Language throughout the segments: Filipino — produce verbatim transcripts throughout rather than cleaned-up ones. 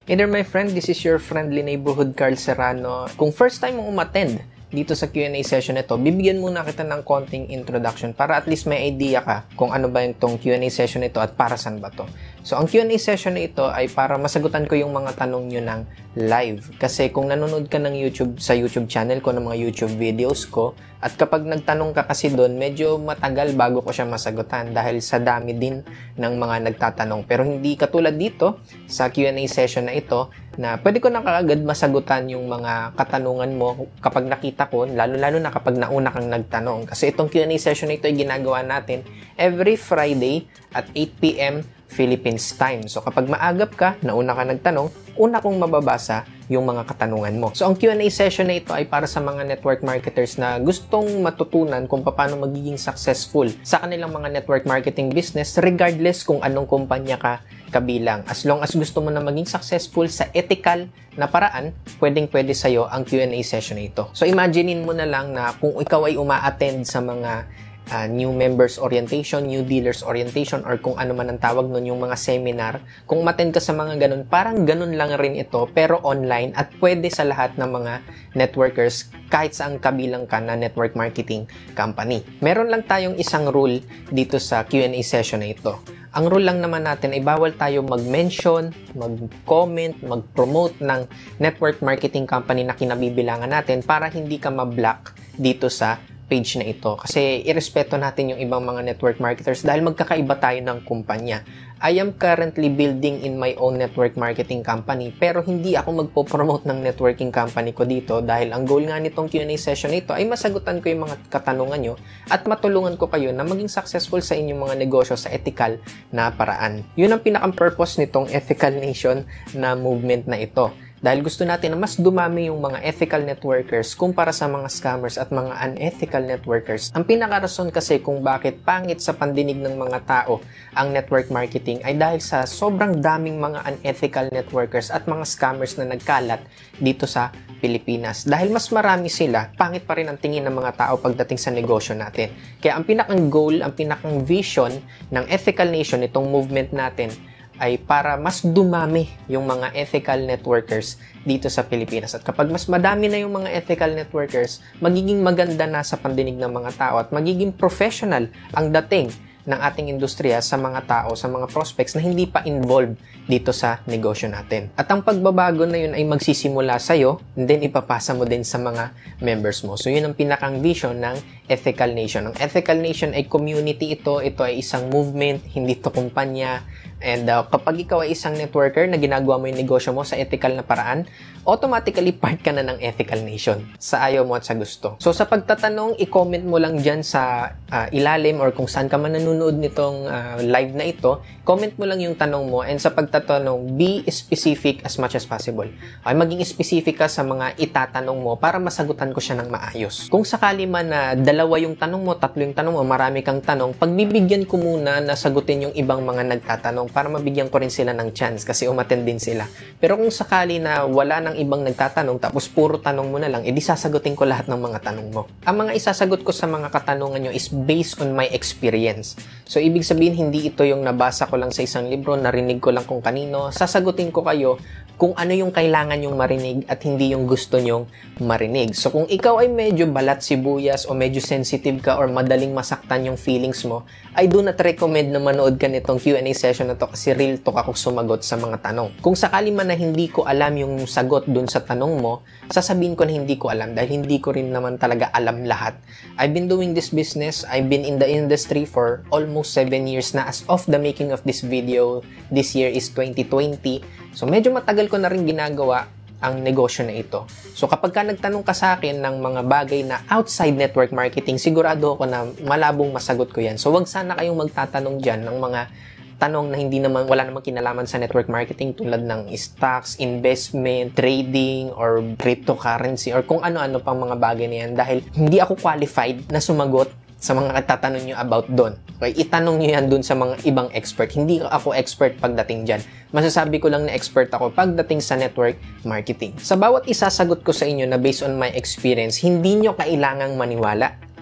Hey there my friend, this is your friendly neighborhood Carl Serrano. Kung first time mong umattend dito sa Q and A session nito, bibigyan muna kita ng konting introduction para at least may idea ka kung ano ba yung tong Q and A session nito at para saan ba to. So ang Q and A session na ito ay para masagutan ko yung mga tanong nyo ng live. Kasi kung nanonood ka ng YouTube sa YouTube channel ko, ng mga YouTube videos ko, at kapag nagtanong ka kasi doon, medyo matagal bago ko siya masagutan dahil sa dami din ng mga nagtatanong. Pero hindi katulad dito sa Q and A session na ito na pwede ko na kaagad masagutan yung mga katanungan mo kapag nakita ko, lalo-lalo na kapag nauna kang nagtanong. Kasi itong Q and A session na ito ay ginagawa natin every Friday at eight p m Philippines time. So kapag maagap ka, nauna ka nagtanong, una kong mababasa yung mga katanungan mo. So ang Q and A session na ito ay para sa mga network marketers na gustong matutunan kung paano magiging successful sa kanilang mga network marketing business regardless kung anong kumpanya ka kabilang. As long as gusto mo na maging successful sa ethical na paraan, pwedeng-pwede sa'yo ang Q and A session na ito. So imaginein mo na lang na kung ikaw ay uma-attend sa mga Uh, new members orientation, new dealers orientation, or kung ano man ang tawag nun, yung mga seminar, kung mattend ka sa mga ganun, parang ganun lang rin ito, pero online at pwede sa lahat ng mga networkers kahit saan kabilang ka na network marketing company. Meron lang tayong isang rule dito sa Q and A session na ito. Ang rule lang naman natin ay bawal tayo mag-mention, mag-comment, mag-promote ng network marketing company na kinabibilangan natin para hindi ka ma-block dito sa page na ito. Kasi irespeto natin yung ibang mga network marketers dahil magkakaiba tayo ng kumpanya. I am currently building in my own network marketing company pero hindi ako magpo-promote ng networking company ko dito dahil ang goal nga nitong Q and A session nito ay masagutan ko yung mga katanungan nyo at matulungan ko kayo na maging successful sa inyong mga negosyo sa ethical na paraan. Yun ang pinaka-purpose nitong Ethical Nation na movement na ito. Dahil gusto natin na mas dumami yung mga ethical networkers kumpara sa mga scammers at mga unethical networkers. Ang pinakarason kasi kung bakit pangit sa pandinig ng mga tao ang network marketing ay dahil sa sobrang daming mga unethical networkers at mga scammers na nagkalat dito sa Pilipinas. Dahil mas marami sila, pangit pa rin ang tingin ng mga tao pagdating sa negosyo natin. Kaya ang pinakang goal, ang pinakang vision ng Ethical Nation, itong movement natin, ay para mas dumami yung mga ethical networkers dito sa Pilipinas. At kapag mas madami na yung mga ethical networkers, magiging maganda na sa pandinig ng mga tao at magiging professional ang dating ng ating industriya sa mga tao, sa mga prospects na hindi pa involved dito sa negosyo natin. At ang pagbabago na yun ay magsisimula sa'yo and then ipapasa mo din sa mga members mo. So yun ang pinakang vision ng Ethical Nation. Ang Ethical Nation ay community ito, ito ay isang movement, hindi to kumpanya. And uh, kapag ikaw ay isang networker na ginagawa mo yung negosyo mo sa ethical na paraan, automatically part ka na ng Ethical Nation sa ayaw mo at sa gusto. So sa pagtatanong, i-comment mo lang dyan sa uh, ilalim or kung saan ka man nanonood nitong uh, live na ito, comment mo lang yung tanong mo and sa pagtatanong, be specific as much as possible. Ay maging specific ka sa mga itatanong mo para masagutan ko siya ng maayos. Kung sakali man na dalawa yung tanong mo, tatlo yung tanong mo, marami kang tanong, pagbibigyan ko muna na sagutin yung ibang mga nagtatanong para mabigyan ko rin sila ng chance kasi umattend din sila. Pero kung sakali na wala nang ibang nagtatanong tapos puro tanong mo na lang, edi sasagutin ko lahat ng mga tanong mo. Ang mga isasagot ko sa mga katanungan nyo is based on my experience. So, ibig sabihin, hindi ito yung nabasa ko lang sa isang libro, narinig ko lang kung kanino. Sasagutin ko kayo kung ano yung kailangan yung marinig at hindi yung gusto nyong marinig. So, kung ikaw ay medyo balat sibuyas o medyo sensitive ka or madaling masaktan yung feelings mo, I do not recommend na manood ka nitong Q and A session na to kasi real talk ako sumagot sa mga tanong. Kung sakali man na hindi ko alam yung sagot dun sa tanong mo, sasabihin ko na hindi ko alam dahil hindi ko rin naman talaga alam lahat. I've been doing this business, I've been in the industry for almost seven years na as of the making of this video. This year is twenty twenty. So, medyo matagal ko na rin ginagawa ang negosyo na ito. So, kapag ka nagtanong ka sa akin ng mga bagay na outside network marketing, sigurado ako na malabong masagot ko yan. So, wag sana kayong magtatanong dyan ng mga tanong na hindi naman, wala namang kinalaman sa network marketing tulad ng stocks, investment, trading, or cryptocurrency, or kung ano-ano pang mga bagay na yan dahil hindi ako qualified na sumagot sa mga katatanong nyo about doon. Okay? Itanong nyo yan doon sa mga ibang expert. Hindi ako expert pagdating dyan. Masasabi ko lang na expert ako pagdating sa network marketing. Sa bawat isasagot ko sa inyo na based on my experience, hindi nyo kailangang maniwala.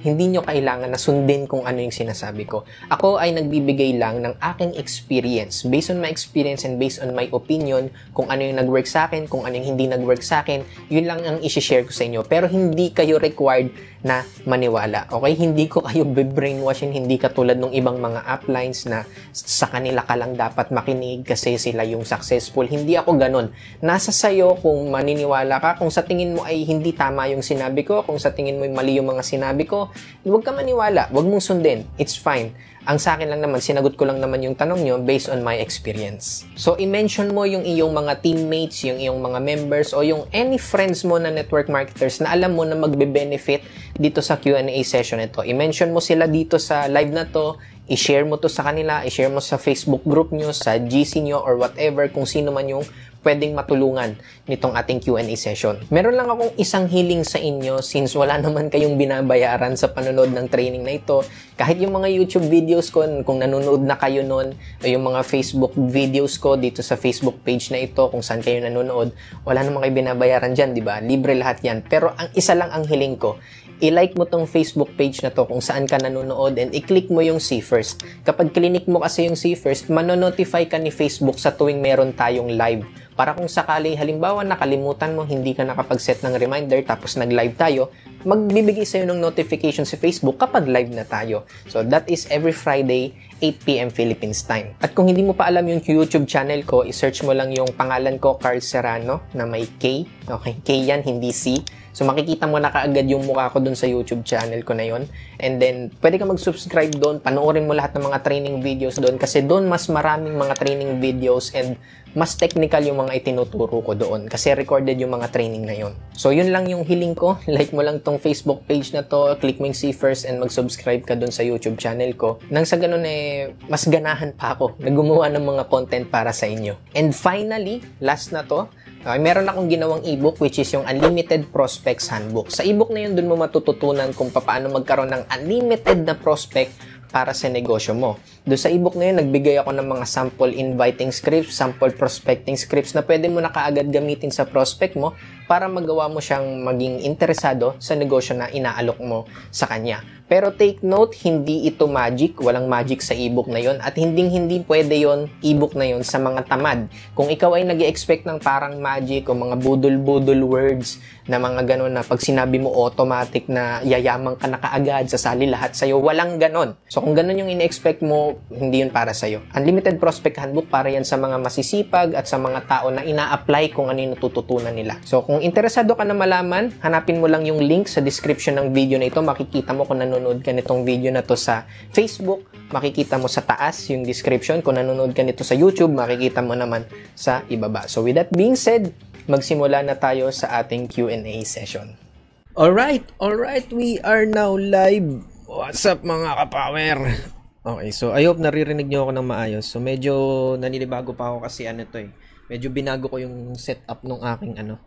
hindi nyo kailangan na sundin kung ano yung sinasabi ko. Ako ay nagbibigay lang ng aking experience. Based on my experience and based on my opinion, kung ano yung nag-work sa akin, kung ano yung hindi nag-work sa akin, yun lang ang isi-share ko sa inyo. Pero hindi kayo required na maniwala. Okay? Hindi ko kayo brainwashin, hindi katulad ng ibang mga uplines na sa kanila ka lang dapat makinig kasi sila yung successful. Hindi ako ganun. Nasa sayo kung maniniwala ka, kung sa tingin mo ay hindi tama yung sinabi ko, kung sa tingin mo ay mali yung mga sinabi ko, huwag ka maniwala, huwag mong sundin. It's fine. Ang sa akin lang naman, sinagot ko lang naman yung tanong nyo based on my experience. So, i-mention mo yung iyong mga teammates, yung iyong mga members, o yung any friends mo na network marketers na alam mo na magbe-benefit dito sa Q and A session ito. I-mention mo sila dito sa live na to, i-share mo to sa kanila, i-share mo sa Facebook group nyo, sa G C nyo, or whatever, kung sino man yung pwedeng matulungan nitong ating Q and A session. Meron lang akong isang hiling sa inyo since wala naman kayong binabayaran sa panonood ng training na ito. Kahit yung mga YouTube videos ko, kung nanonood na kayo nun, o yung mga Facebook videos ko dito sa Facebook page na ito, kung saan kayo nanonood, wala naman kayo binabayaran dyan, di ba? Libre lahat yan. Pero ang isa lang ang hiling ko, i-like mo tong Facebook page na to kung saan ka nanonood and i-click mo yung See First. Kapag clinic mo kasi yung See First, manonotify ka ni Facebook sa tuwing meron tayong live. Para kung sakali, halimbawa, nakalimutan mo, hindi ka nakapag-set ng reminder, tapos nag-live tayo, magbibigay sa'yo ng notification si Facebook kapag live na tayo. So, that is every Friday, eight p m Philippines time. At kung hindi mo pa alam yung YouTube channel ko, i-search mo lang yung pangalan ko, Carl Serrano, na may K. Okay, K yan, hindi C. So, makikita mo na kaagad yung mukha ko dun sa YouTube channel ko na yon. And then, pwede ka mag-subscribe doon. Panoorin mo lahat ng mga training videos doon kasi doon mas maraming mga training videos and mas technical yung mga itinuturo ko doon kasi recorded yung mga training na yon. So, yun lang yung hiling ko. Like mo lang tong Facebook page na to, click mo yung See First and mag-subscribe ka doon sa YouTube channel ko. Nang sa ganun eh, mas ganahan pa ako na gumawa ng mga content para sa inyo. And finally, last na to, okay, meron akong ginawang ebook which is yung Unlimited Prospects Handbook. Sa ebook na yun, dun mo matututunan kung paano magkaroon ng unlimited na prospect para sa negosyo mo. Doon sa ebook na yun, nagbigay ako ng mga sample inviting scripts, sample prospecting scripts na pwede mo na kaagad gamitin sa prospect mo para magawa mo siyang maging interesado sa negosyo na inaalok mo sa kanya. Pero take note, hindi ito magic. Walang magic sa ebook na yon at hinding-hindi pwede yon ebook na yon sa mga tamad. Kung ikaw ay nag-expect ng parang magic o mga budol-budol words na mga ganon na pag sinabi mo automatic na yayaman ka na kaagad, sasali lahat sa'yo, walang ganon. So kung ganon yung in-expect mo, hindi yun para sa'yo. Unlimited Prospect Handbook para yan sa mga masisipag at sa mga tao na ina-apply kung ano yung natututunan nila. So kung interesado ka na malaman, hanapin mo lang yung link sa description ng video na ito. Makikita mo kung nanonood ka nitong video na to sa Facebook, makikita mo sa taas yung description. Kung nanonood ka nito sa YouTube, makikita mo naman sa ibaba. So with that being said, magsimula na tayo sa ating Q and A session. Alright, alright, we are now live. What's up mga kapower? Okay, so I hope naririnig nyo ako ng maayos. So medyo naninibago pa ako kasi ano to eh. Medyo binago ko yung setup ng aking ano,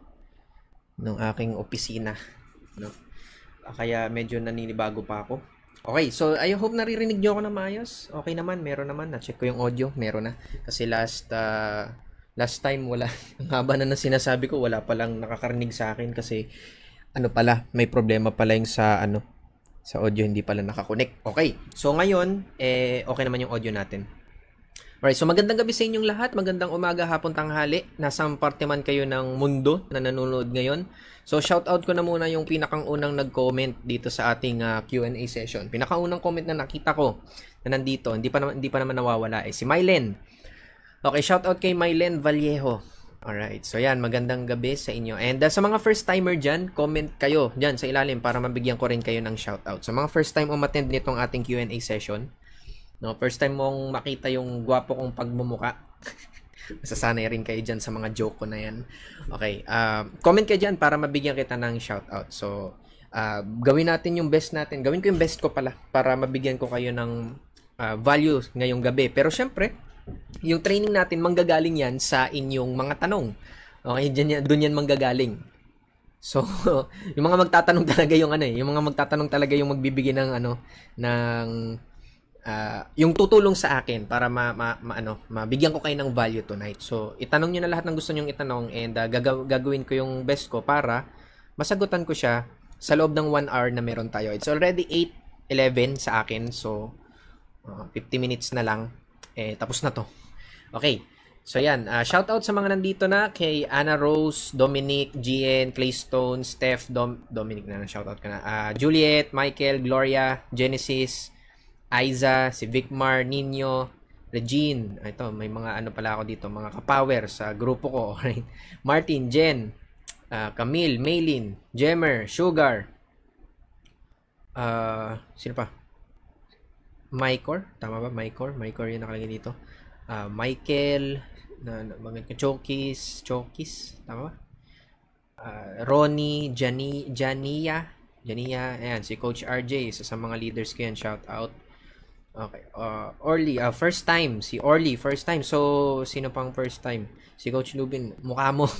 ng aking opisina, no? Kaya medyo naninibago pa ako. Okay, so I hope naririnig nyo ako ng maayos. Okay naman, meron naman. Na-check ko yung audio, meron na. Kasi last uh, last time wala. Ang haba na na sinasabi ko, wala palang nakakarinig sa akin kasi ano pala, may problema pala yung sa ano, sa audio, hindi pala nakakonect. Okay, so ngayon, eh, okay naman yung audio natin. Alright, so magandang gabi sa inyong lahat. Magandang umaga, hapon, tanghali. Nasang parte man kayo ng mundo na nanonood ngayon. So, shoutout ko na muna yung pinakang unang nag-comment dito sa ating uh, Q and A session. Pinakaunang comment na nakita ko na nandito, hindi pa, naman, hindi pa naman nawawala, eh, si Mylen. Okay, shoutout kay Mylen Vallejo. Alright, so yan, magandang gabi sa inyo. And uh, sa mga first timer dyan, comment kayo dyan sa ilalim para mabigyan ko rin kayo ng shoutout. Sa mga first time umattend nitong ating Q and A session, no, first time mong makita yung gwapo kong pagmumuka, masasanay rin kayo dyan sa mga joke ko na yan. Okay, uh, comment kayo dyan para mabigyan kita ng shoutout. So, uh, gawin natin yung best natin. Gawin ko yung best ko pala para mabigyan ko kayo ng uh, value ngayong gabi. Pero syempre, yung training natin, manggagaling yan sa inyong mga tanong. Okay, dyan yan, dun yan manggagaling. So, yung mga magtatanong talaga yung ano eh, yung mga magtatanong talaga yung magbibigay ng ano, ng uh, yung tutulong sa akin para ma, ma, ma ano, mabigyan ko kayo ng value tonight. So, itanong niyo na lahat ng gusto niyo itanong and uh, gagaw- gagawin ko yung best ko para masagutan ko siya sa loob ng one hour na meron tayo. It's already eight eleven sa akin. So, uh, fifty minutes na lang. Eh, tapos na to. Okay. So, yan. Uh, shoutout sa mga nandito na kay Anna Rose, Dominic, G N, Claystone, Steph, Dom Dominic na, shoutout ka na. Uh, Juliet, Michael, Gloria, Genesis, Aiza, si Vicmar, Nino, Regine. Ito, may mga ano pala ako dito, mga kapower sa grupo ko. Right? Martin, Jen, uh, Camille, Maylin, Jemmer, Sugar, uh, sino pa? Mycor, tama ba? Mycor, Mycor yung nakalagay dito. Uh, Michael, na, na mga Chokis, Chokis, tama ba? Uh, Ronnie, Jani, Jania, Jania, ayan, si Coach R J, isa sa mga leaders ko yan, shout out. Okay, uh, Orly, uh, first time, si Orly, first time. So, sino pang first time? Si Coach Lubin, mukha mo.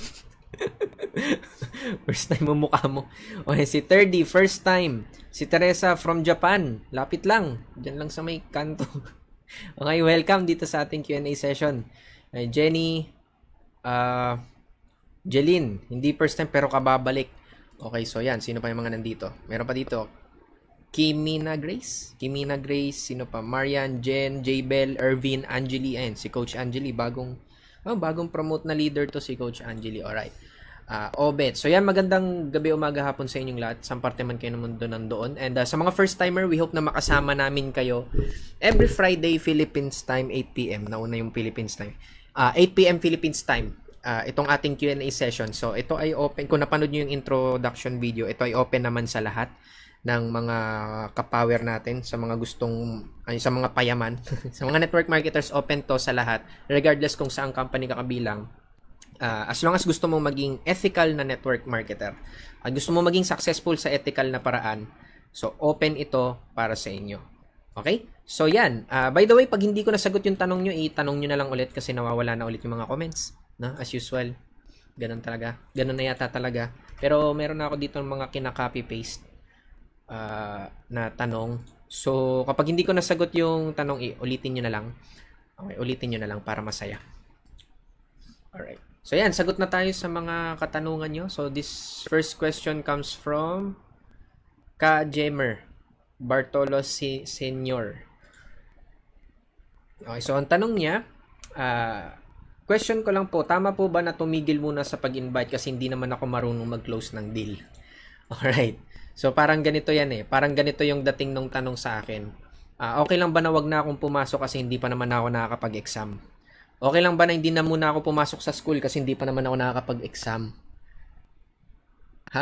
First time mo mukha mo. Okay, si Thirdy, first time. Si Teresa from Japan, lapit lang. Diyan lang sa may kanto. Okay, welcome dito sa ating Q and A session. Uh, Jenny, uh, Jeline, hindi first time pero kababalik. Okay, so yan, sino pa yung mga nandito? Meron pa dito. Kimina Grace, Kimina Grace, sino pa? Marian, Jen, J-Bell, Irvin, Angeli, ayun, si Coach Angeli, bagong, oh, bagong promote na leader to si Coach Angeli, alright. Uh, Obet, so yan, magandang gabi, umaga, hapon sa inyong lahat, saan parte man kayo naman doon nandoon, and uh, sa mga first timer, we hope na makasama namin kayo every Friday, Philippines time, eight p m, nauna yung Philippines time, uh, eight p m Philippines time, uh, itong ating Q and A session, so ito ay open, kung napanood nyo yung introduction video, ito ay open naman sa lahat ng mga kapower natin, sa mga gustong ay, sa mga payaman sa mga network marketers, open to sa lahat regardless kung saang company ka kabilang, uh, as long as gusto mo maging ethical na network marketer at gusto mo maging successful sa ethical na paraan, so open ito para sa inyo. Okay, so yan, uh, by the way, pag hindi ko nasagot yung tanong nyo, itanong nyo na lang ulit kasi nawawala na ulit yung mga comments, no? As usual, ganun talaga, ganun na yata talaga, pero meron na ako dito ng mga kinaka-copy paste Uh, na tanong. So, kapag hindi ko nasagot yung tanong, eh, ulitin nyo na lang. Okay, ulitin nyo na lang para masaya. Alright. So, yan. Sagot na tayo sa mga katanungan nyo. So, this first question comes from Ka Jemer Bartolo si Senior. Okay, so ang tanong niya, uh, question ko lang po, tama po ba na tumigil muna sa pag-invite kasi hindi naman ako marunong mag-close ng deal? Alright. So, parang ganito yan eh. Parang ganito yung dating nung tanong sa akin. Uh, okay lang ba na wag na akong pumasok kasi hindi pa naman ako nakakapag-exam? Okay lang ba na hindi na muna ako pumasok sa school kasi hindi pa naman ako nakakapag-exam? Ha?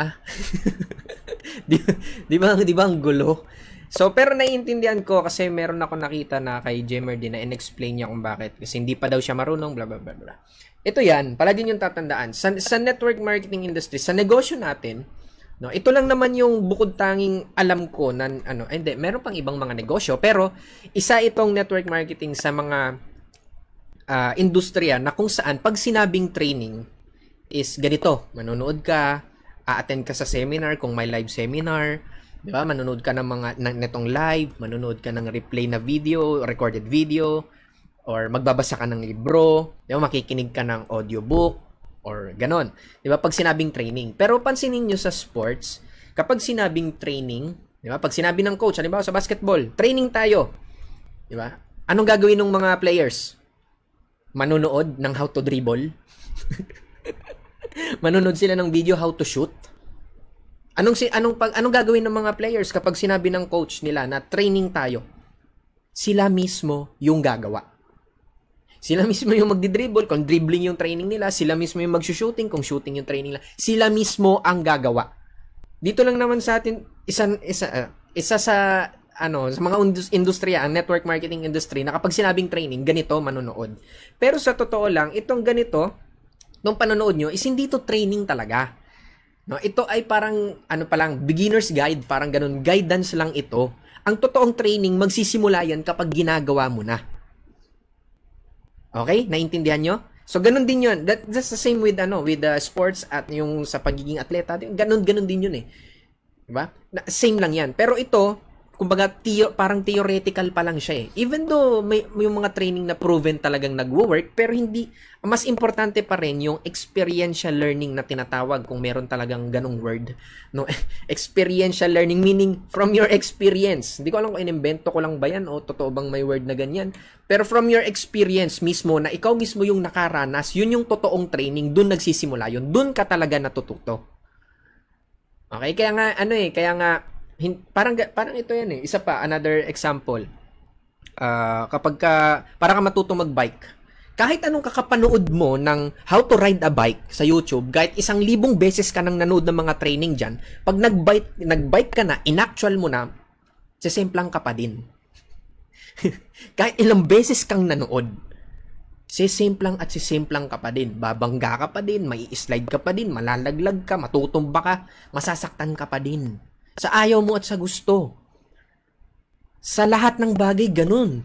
di, di ba, di ba ang gulo? So, pero naiintindihan ko kasi meron ako nakita na kay Jemmer din na in-explain niya kung bakit. Kasi hindi pa daw siya marunong, bla bla bla bla. Ito yan, palagi niyong tatandaan. Sa, sa network marketing industry, sa negosyo natin, no, ito lang naman yung bukod tanging alam ko na ano, hindi, meron pang ibang mga negosyo, pero isa itong network marketing sa mga uh, industriya na kung saan pag sinabing training is ganito, manonood ka, a-attend ka sa seminar kung may live seminar, di ba? Manonood ka ng mga ng netong live, manonood ka ng replay na video, recorded video, or magbabasa ka ng libro, di ba? Makikinig ka ng audiobook, or ganon. Di ba? Pag sinabing training. Pero pansinin nyo sa sports, kapag sinabing training, di ba? Pag sinabi ng coach, halimbawa sa basketball, training tayo. Di ba? Anong gagawin ng mga players? Manonood ng how to dribble. Manonood sila ng video how to shoot. Anong si anong pag anong gagawin ng mga players kapag sinabi ng coach nila na training tayo? Sila mismo yung gagawa. Sila mismo yung magdi-dribble, kung dribbling yung training nila, sila mismo yung mag-shooting, kung shooting yung training nila, sila mismo ang gagawa. Dito lang naman sa atin, isa, isa, uh, isa sa, ano, sa mga industriya, ang network marketing industry, na kapag sinabing training, ganito, manonood. Pero sa totoo lang, itong ganito, nung panonood nyo, is hindi to training talaga. No, ito ay parang, ano pa lang, beginner's guide, parang ganun, guidance lang ito. Ang totoong training, magsisimula yan kapag ginagawa mo na. Okay? Naintindihan nyo? So, ganun din yun. That, that's the same with, ano, with uh, sports at yung sa pagiging atleta. Ganun, ganun din yun eh. Diba? Na, same lang yan. Pero ito, kumbaga, theo, parang theoretical pa lang siya eh. Even though may, may yung mga training na proven talagang nagwo-work, pero hindi, mas importante pa rin yung experiential learning na tinatawag kung meron talagang ganong word. No? Experiential learning, meaning from your experience. Hindi ko alam kung inimbento ko lang ba yan o totoo bang may word na ganyan. Pero from your experience mismo, na ikaw mismo yung nakaranas, yun yung totoong training, dun nagsisimula yun. Dun ka talaga natututo. Okay, kaya nga, ano eh, kaya nga, hin, parang, parang ito yan eh. Isa pa, another example. Uh, kapag ka, para ka matutong mag-bike, kahit anong kakapanood mo ng how to ride a bike sa YouTube, kahit isang libong beses ka nang nanood ng mga training dyan, pag nag-bike, nag-bike ka na, in-actual mo na, sisimplang ka pa din. Kahit ilang beses kang nanood, sisimplang at sisimplang ka pa din. Babangga ka pa din, may slide ka pa din, malalaglag ka, matutumba ka, masasaktan ka pa din. Sa ayaw mo at sa gusto. Sa lahat ng bagay, ganun.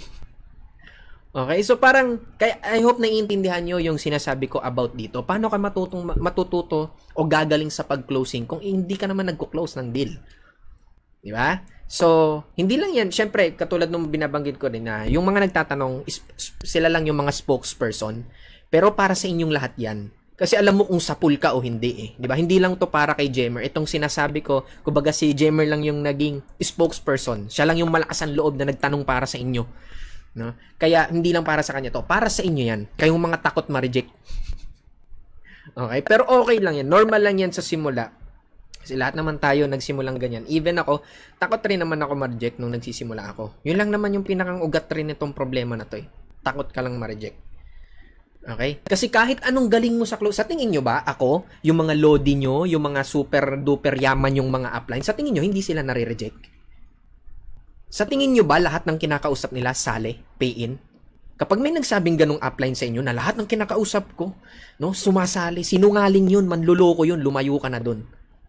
Okay, so parang, kaya I hope naiintindihan nyo yung sinasabi ko about dito. Paano ka matutong, matututo o gagaling sa pag-closing kung hindi ka naman nagko-close ng deal? Di ba? So, hindi lang yan. Siyempre, katulad nung binabanggit ko din na yung mga nagtatanong, is, sila lang yung mga spokesperson. Pero para sa inyong lahat yan. Kasi alam mo kung sapul ka o hindi eh. Di ba? Hindi lang to para kay Jemer. Itong sinasabi ko, kumbaga si Jemer lang yung naging spokesperson. Siya lang yung malakas ang loob na nagtanong para sa inyo. No? Kaya, hindi lang para sa kanya to. Para sa inyo yan. Kayong mga takot ma-reject. Okay? Pero okay lang yan. Normal lang yan sa simula. Kasi lahat naman tayo nagsimulang ganyan. Even ako, takot rin naman ako ma-reject nung nagsisimula ako. Yun lang naman yung pinakang ugat rin nitong problema na to eh. Takot ka lang ma-reject. Okay? Kasi kahit anong galing mo sa close, sa tingin nyo ba, ako, yung mga lodi nyo, yung mga super duper yaman yung mga upline, sa tingin nyo, hindi sila nare-reject? Sa tingin nyo ba, lahat ng kinakausap nila, sale, pay in? Kapag may nagsabing ganong upline sa inyo, na lahat ng kinakausap ko, no, sumasali, sinungaling yun, manluloko yun, lumayo ka na dun.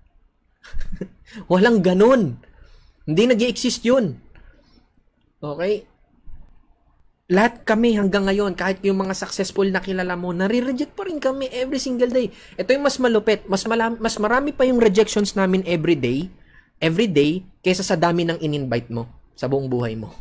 Walang ganun. Hindi nag-i-exist yun. Okay? Lahat kami hanggang ngayon, kahit yung mga successful na kilala mo, nare-reject pa rin kami every single day. Ito yung mas malupit. Mas, malam, mas marami pa yung rejections namin every day, every day, kaysa sa dami ng in-invite mo sa buong buhay mo.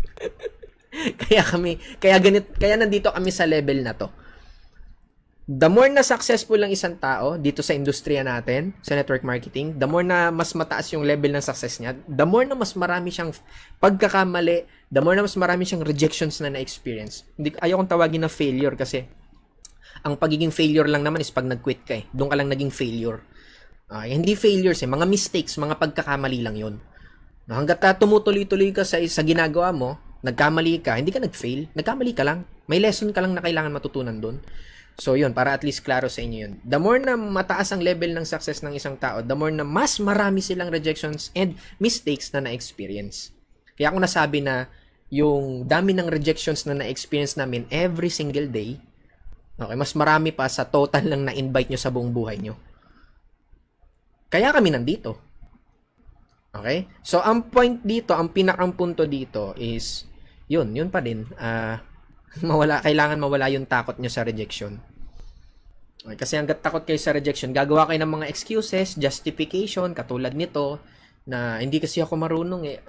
Kaya kami, kaya ganit, kaya nandito kami sa level na to. The more na successful ang isang tao dito sa industriya natin, sa network marketing, the more na mas mataas yung level ng success niya, the more na mas marami siyang pagkakamali, the more na mas marami siyang rejections na na-experience. Hindi, ayaw kong tawagin na failure kasi ang pagiging failure lang naman is pag nag-quit ka eh. Doon ka lang naging failure. Uh, hindi failures eh, mga mistakes, mga pagkakamali lang yun. Hanggat uh, tumutuloy-tuloy ka sa, sa ginagawa mo, nagkamali ka, hindi ka nag-fail, nagkamali ka lang. May lesson ka lang na kailangan matutunan doon. So yun, para at least klaro sa inyo yun. The more na mataas ang level ng success ng isang tao, the more na mas marami silang rejections and mistakes na na-experience. Kaya ako nasabi na yung dami ng rejections na na-experience namin every single day, okay, mas marami pa sa total lang na-invite nyo sa buong buhay nyo. Kaya kami nandito. Okay? So ang point dito, ang pinakang punto dito is, yun, yun pa din, ah, uh, mawala, kailangan mawala yung takot nyo sa rejection. Okay, kasi hanggat takot kayo sa rejection, gagawa kayo ng mga excuses, justification, katulad nito, na hindi kasi ako marunong eh.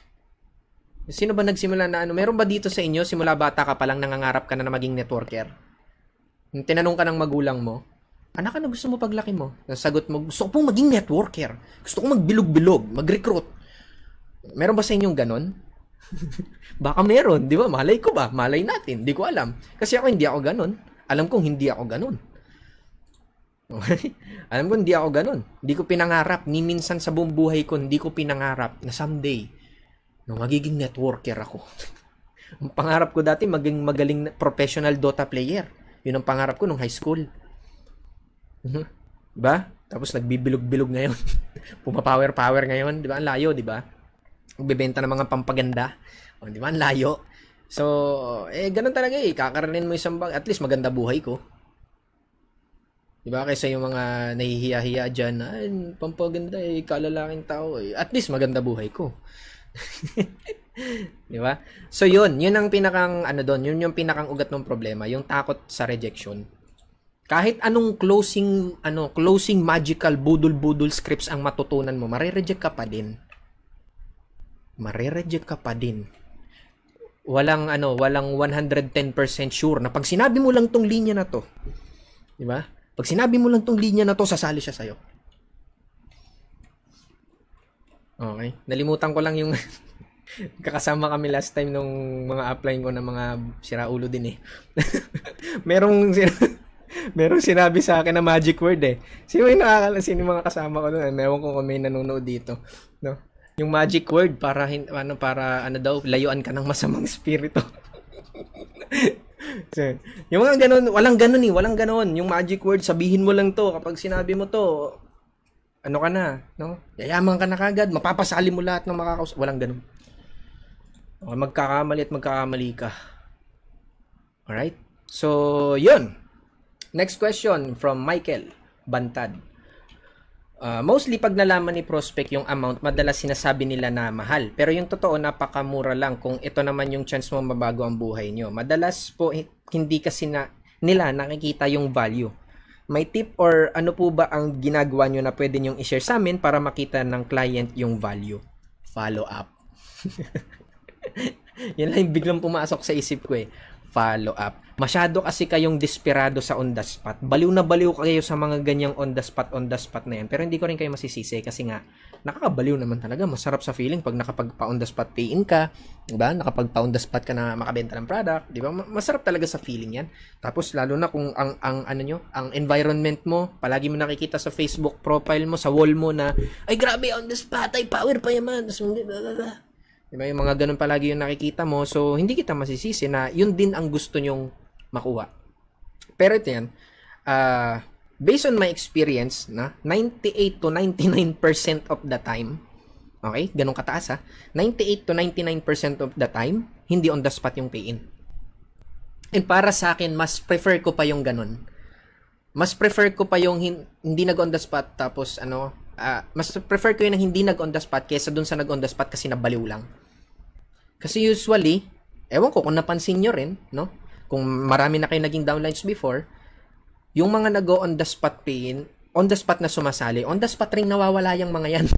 Sino ba nagsimula na ano? Meron ba dito sa inyo, simula bata ka pa lang nangangarap ka na na maging networker? Tinanong ka ng magulang mo, anak, ano gusto mo paglaki mo? Nasagot mo, gusto ko pong maging networker. Gusto ko magbilog-bilog, mag-recruit. Meron ba sa inyong ganon? Baka meron, di ba? Malay ko ba? Malay natin, di ko alam. Kasi ako hindi ako ganon. Alam kong hindi ako ganon. Okay? Alam ko hindi ako ganon. Hindi ko pinangarap, ni minsan sa buong buhay ko, hindi ko pinangarap na someday, no, magiging networker ako. Ang pangarap ko dati, maging magaling professional Dota player. Yun ang pangarap ko nung high school. Diba? Tapos nagbibilog-bilog ngayon. Pumapower-power ngayon. Diba? Ang layo, diba? Magbebenta ng mga pampaganda. O, di ba? Ang layo. So, eh, ganun talaga eh. Kakaranin mo isang bag. At least maganda buhay ko. Di ba? Kaysa yung mga nahihiya-hiya dyan, ay, pampaganda eh, kalalaking tao eh. At least maganda buhay ko. Di ba? So, yun. Yun ang pinakang, ano doon, yun yung pinakang ugat ng problema. Yung takot sa rejection. Kahit anong closing, ano, closing magical budul-budul scripts ang matutunan mo, mare-reject ka pa din. Mare-reject ka pa din. Walang ano, walang one hundred ten percent sure na pag sinabi mo lang tong linya na to, di ba? Pag sinabi mo lang tong linya na to, sasali siya sa'yo. Okay. Nalimutan ko lang yung kakasama kami last time nung mga upline ko na mga siraulo din eh. merong merong sinabi sa akin na magic word eh. Sino yung nakakala, sino yung mga kasama ko doon? Meron ko kung may nanonood dito, no? Yung magic word para ano para ano daw layuan ka ng masamang espiritu. So, yung mga ganun, walang ganun eh, walang ganun. Yung magic word, sabihin mo lang to kapag sinabi mo to, ano ka na, no? Yayaman ka na kagad, mapapasali mo lahat ng makakausap. Walang ganun. Okay, magkakamali at magkakamali ka. Alright? So, yun. Next question from Michael Bantad. Uh, mostly pag nalaman ni prospect yung amount, madalas sinasabi nila na mahal. Pero yung totoo, napakamura lang kung ito naman yung chance mo mabago ang buhay nyo. Madalas po, hindi kasi na, nila nakikita yung value. May tip or ano po ba ang ginagawa nyo na pwede nyong i-share sa amin para makita ng client yung value? Follow up. Yan lang yung biglang pumasok sa isip ko eh. Follow up. Masyado kasi kayong desperado sa on the spot. Baliw na baliw kayo sa mga ganyang on the spot, on the spot na yan. Pero hindi ko rin kayo masisisi kasi nga, nakakabaliw naman talaga. Masarap sa feeling pag nakapagpa on the spot pay in ka, diba? Nakapagpa on the spot ka na makabenta ng product, diba? Masarap talaga sa feeling yan. Tapos lalo na kung ang, ang ano nyo, ang environment mo, palagi mo nakikita sa Facebook profile mo, sa wall mo na, ay grabe, on the spot, ay power pa yaman. Diba? Yung mga ganun palagi yung nakikita mo. So, hindi kita masisisi na yun din ang gusto nyong makuha. Pero ito yan, uh, based on my experience, na ninety-eight to ninety-nine percent of the time, okay, ganun kataas ha, ninety-eight to ninety-nine percent of the time, hindi on the spot yung pay-in. And para sa akin, mas prefer ko pa yung ganun. Mas prefer ko pa yung hin- hindi nag-on the spot, tapos ano, uh, mas prefer ko yung hindi nag-on the spot kaysa dun sa nag-on the spot kasi nabaliw lang. Kasi usually, ewan ko kung napansin nyo rin, no? Kung marami na kayo naging downlines before, yung mga nag-o on the spot pay-in, on the spot na sumasali, on the spot rin nawawala yung mga yan.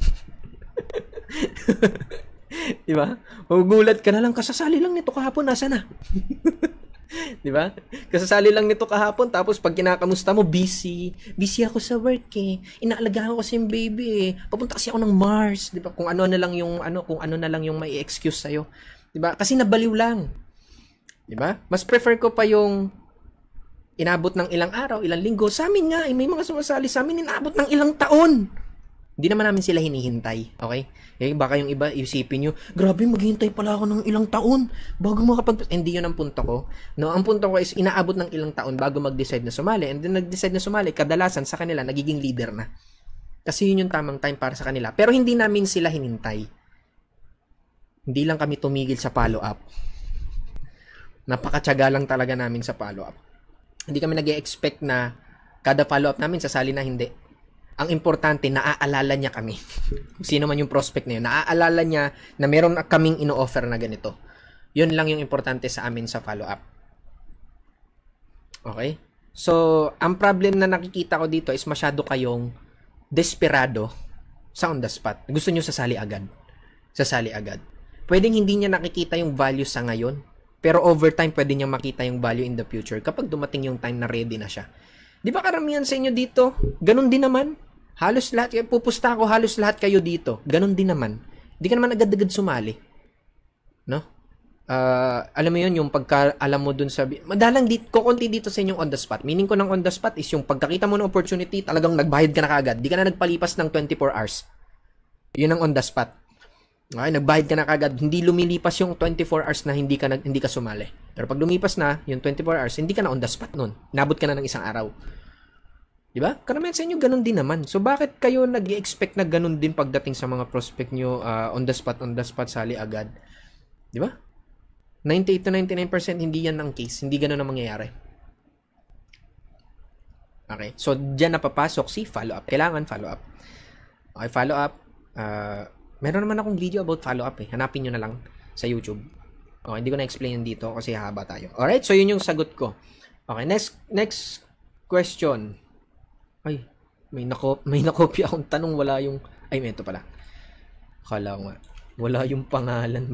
Diba? Magugulat ka na lang, kasasali lang nito kahapon, nasa na? Diba? Kasasali lang nito kahapon, tapos pag kinakamusta mo, busy. Busy ako sa work eh. Inaalagaan ko kasi yung baby eh. Papunta kasi ako ng Mars. Diba? Kung ano na lang yung, ano, kung ano na lang yung may excuse sa'yo. Diba? Kasi nabaliw lang. Diba? Mas prefer ko pa yung inabot ng ilang araw, ilang linggo. Sa amin nga, eh, may mga sumasali sa amin, inabot ng ilang taon. Hindi naman namin sila hinihintay. Okay? Eh, baka yung iba, isipin nyo, grabe, maghihintay pala ako ng ilang taon bago makapag... Hindi yun ang punto ko. No, ang punto ko is, inaabot ng ilang taon bago mag-decide na sumali. And then, nag-decide na sumali, kadalasan sa kanila, nagiging leader na. Kasi yun yung tamang time para sa kanila. Pero hindi namin sila hinintay. Hindi lang kami tumigil sa follow-up. Napakatyaga lang talaga namin sa follow-up. Hindi kami nag-e-expect na kada follow-up namin sasali na, hindi. Ang importante, naaalala niya kami. Sino man yung prospect na yun, naaalala niya na meron kaming ino-offer na ganito. Yun lang yung importante sa amin sa follow-up. Okay? So, ang problem na nakikita ko dito is masyado kayong desperado sa on the spot. Gusto nyo sasali agad. Sasali agad. Pwedeng hindi niya nakikita yung value sa ngayon, pero over time, pwede niya makita yung value in the future kapag dumating yung time na ready na siya. Di ba karamihan sa inyo dito? Ganun din naman. Halos lahat, pupusta ako, halos lahat kayo dito. Ganun din naman. Di ka naman agad-agad sumali. No? Uh, alam mo yun, yung pagka, alam mo dun sa... Madalang dito, kukunti dito sa inyong on the spot. Meaning ko ng on the spot is yung pagkakita mo ng opportunity, talagang nagbayad ka na kaagad. Di ka na nagpalipas ng twenty-four hours. Yun ang on the spot. Okay, nagbayad ka na kagad, hindi lumilipas yung twenty-four hours na hindi ka, hindi ka sumali. Pero pag lumipas na, yung twenty-four hours, hindi ka na on the spot nun. Nabot ka na ng isang araw. Diba? Karamihan sa inyo, ganun din naman. So, bakit kayo nag-i-expect na ganun din pagdating sa mga prospect nyo, uh, on the spot, on the spot, sali agad? Diba? ninety-eight to ninety-nine percent hindi yan ang case. Hindi ganun ang mangyayari. Okay. So, dyan napapasok si follow-up. Kailangan follow-up. Okay, follow-up. Uh, Meron naman akong video about follow-up eh. Hanapin nyo na lang sa YouTube. Okay, hindi ko na-explain dito kasi haba tayo. Alright, so yun yung sagot ko. Okay, next next question. Ay, may nako may nakopya akong tanong, wala yung... Ay, ito pala. Akala ko nga. Wala yung pangalan.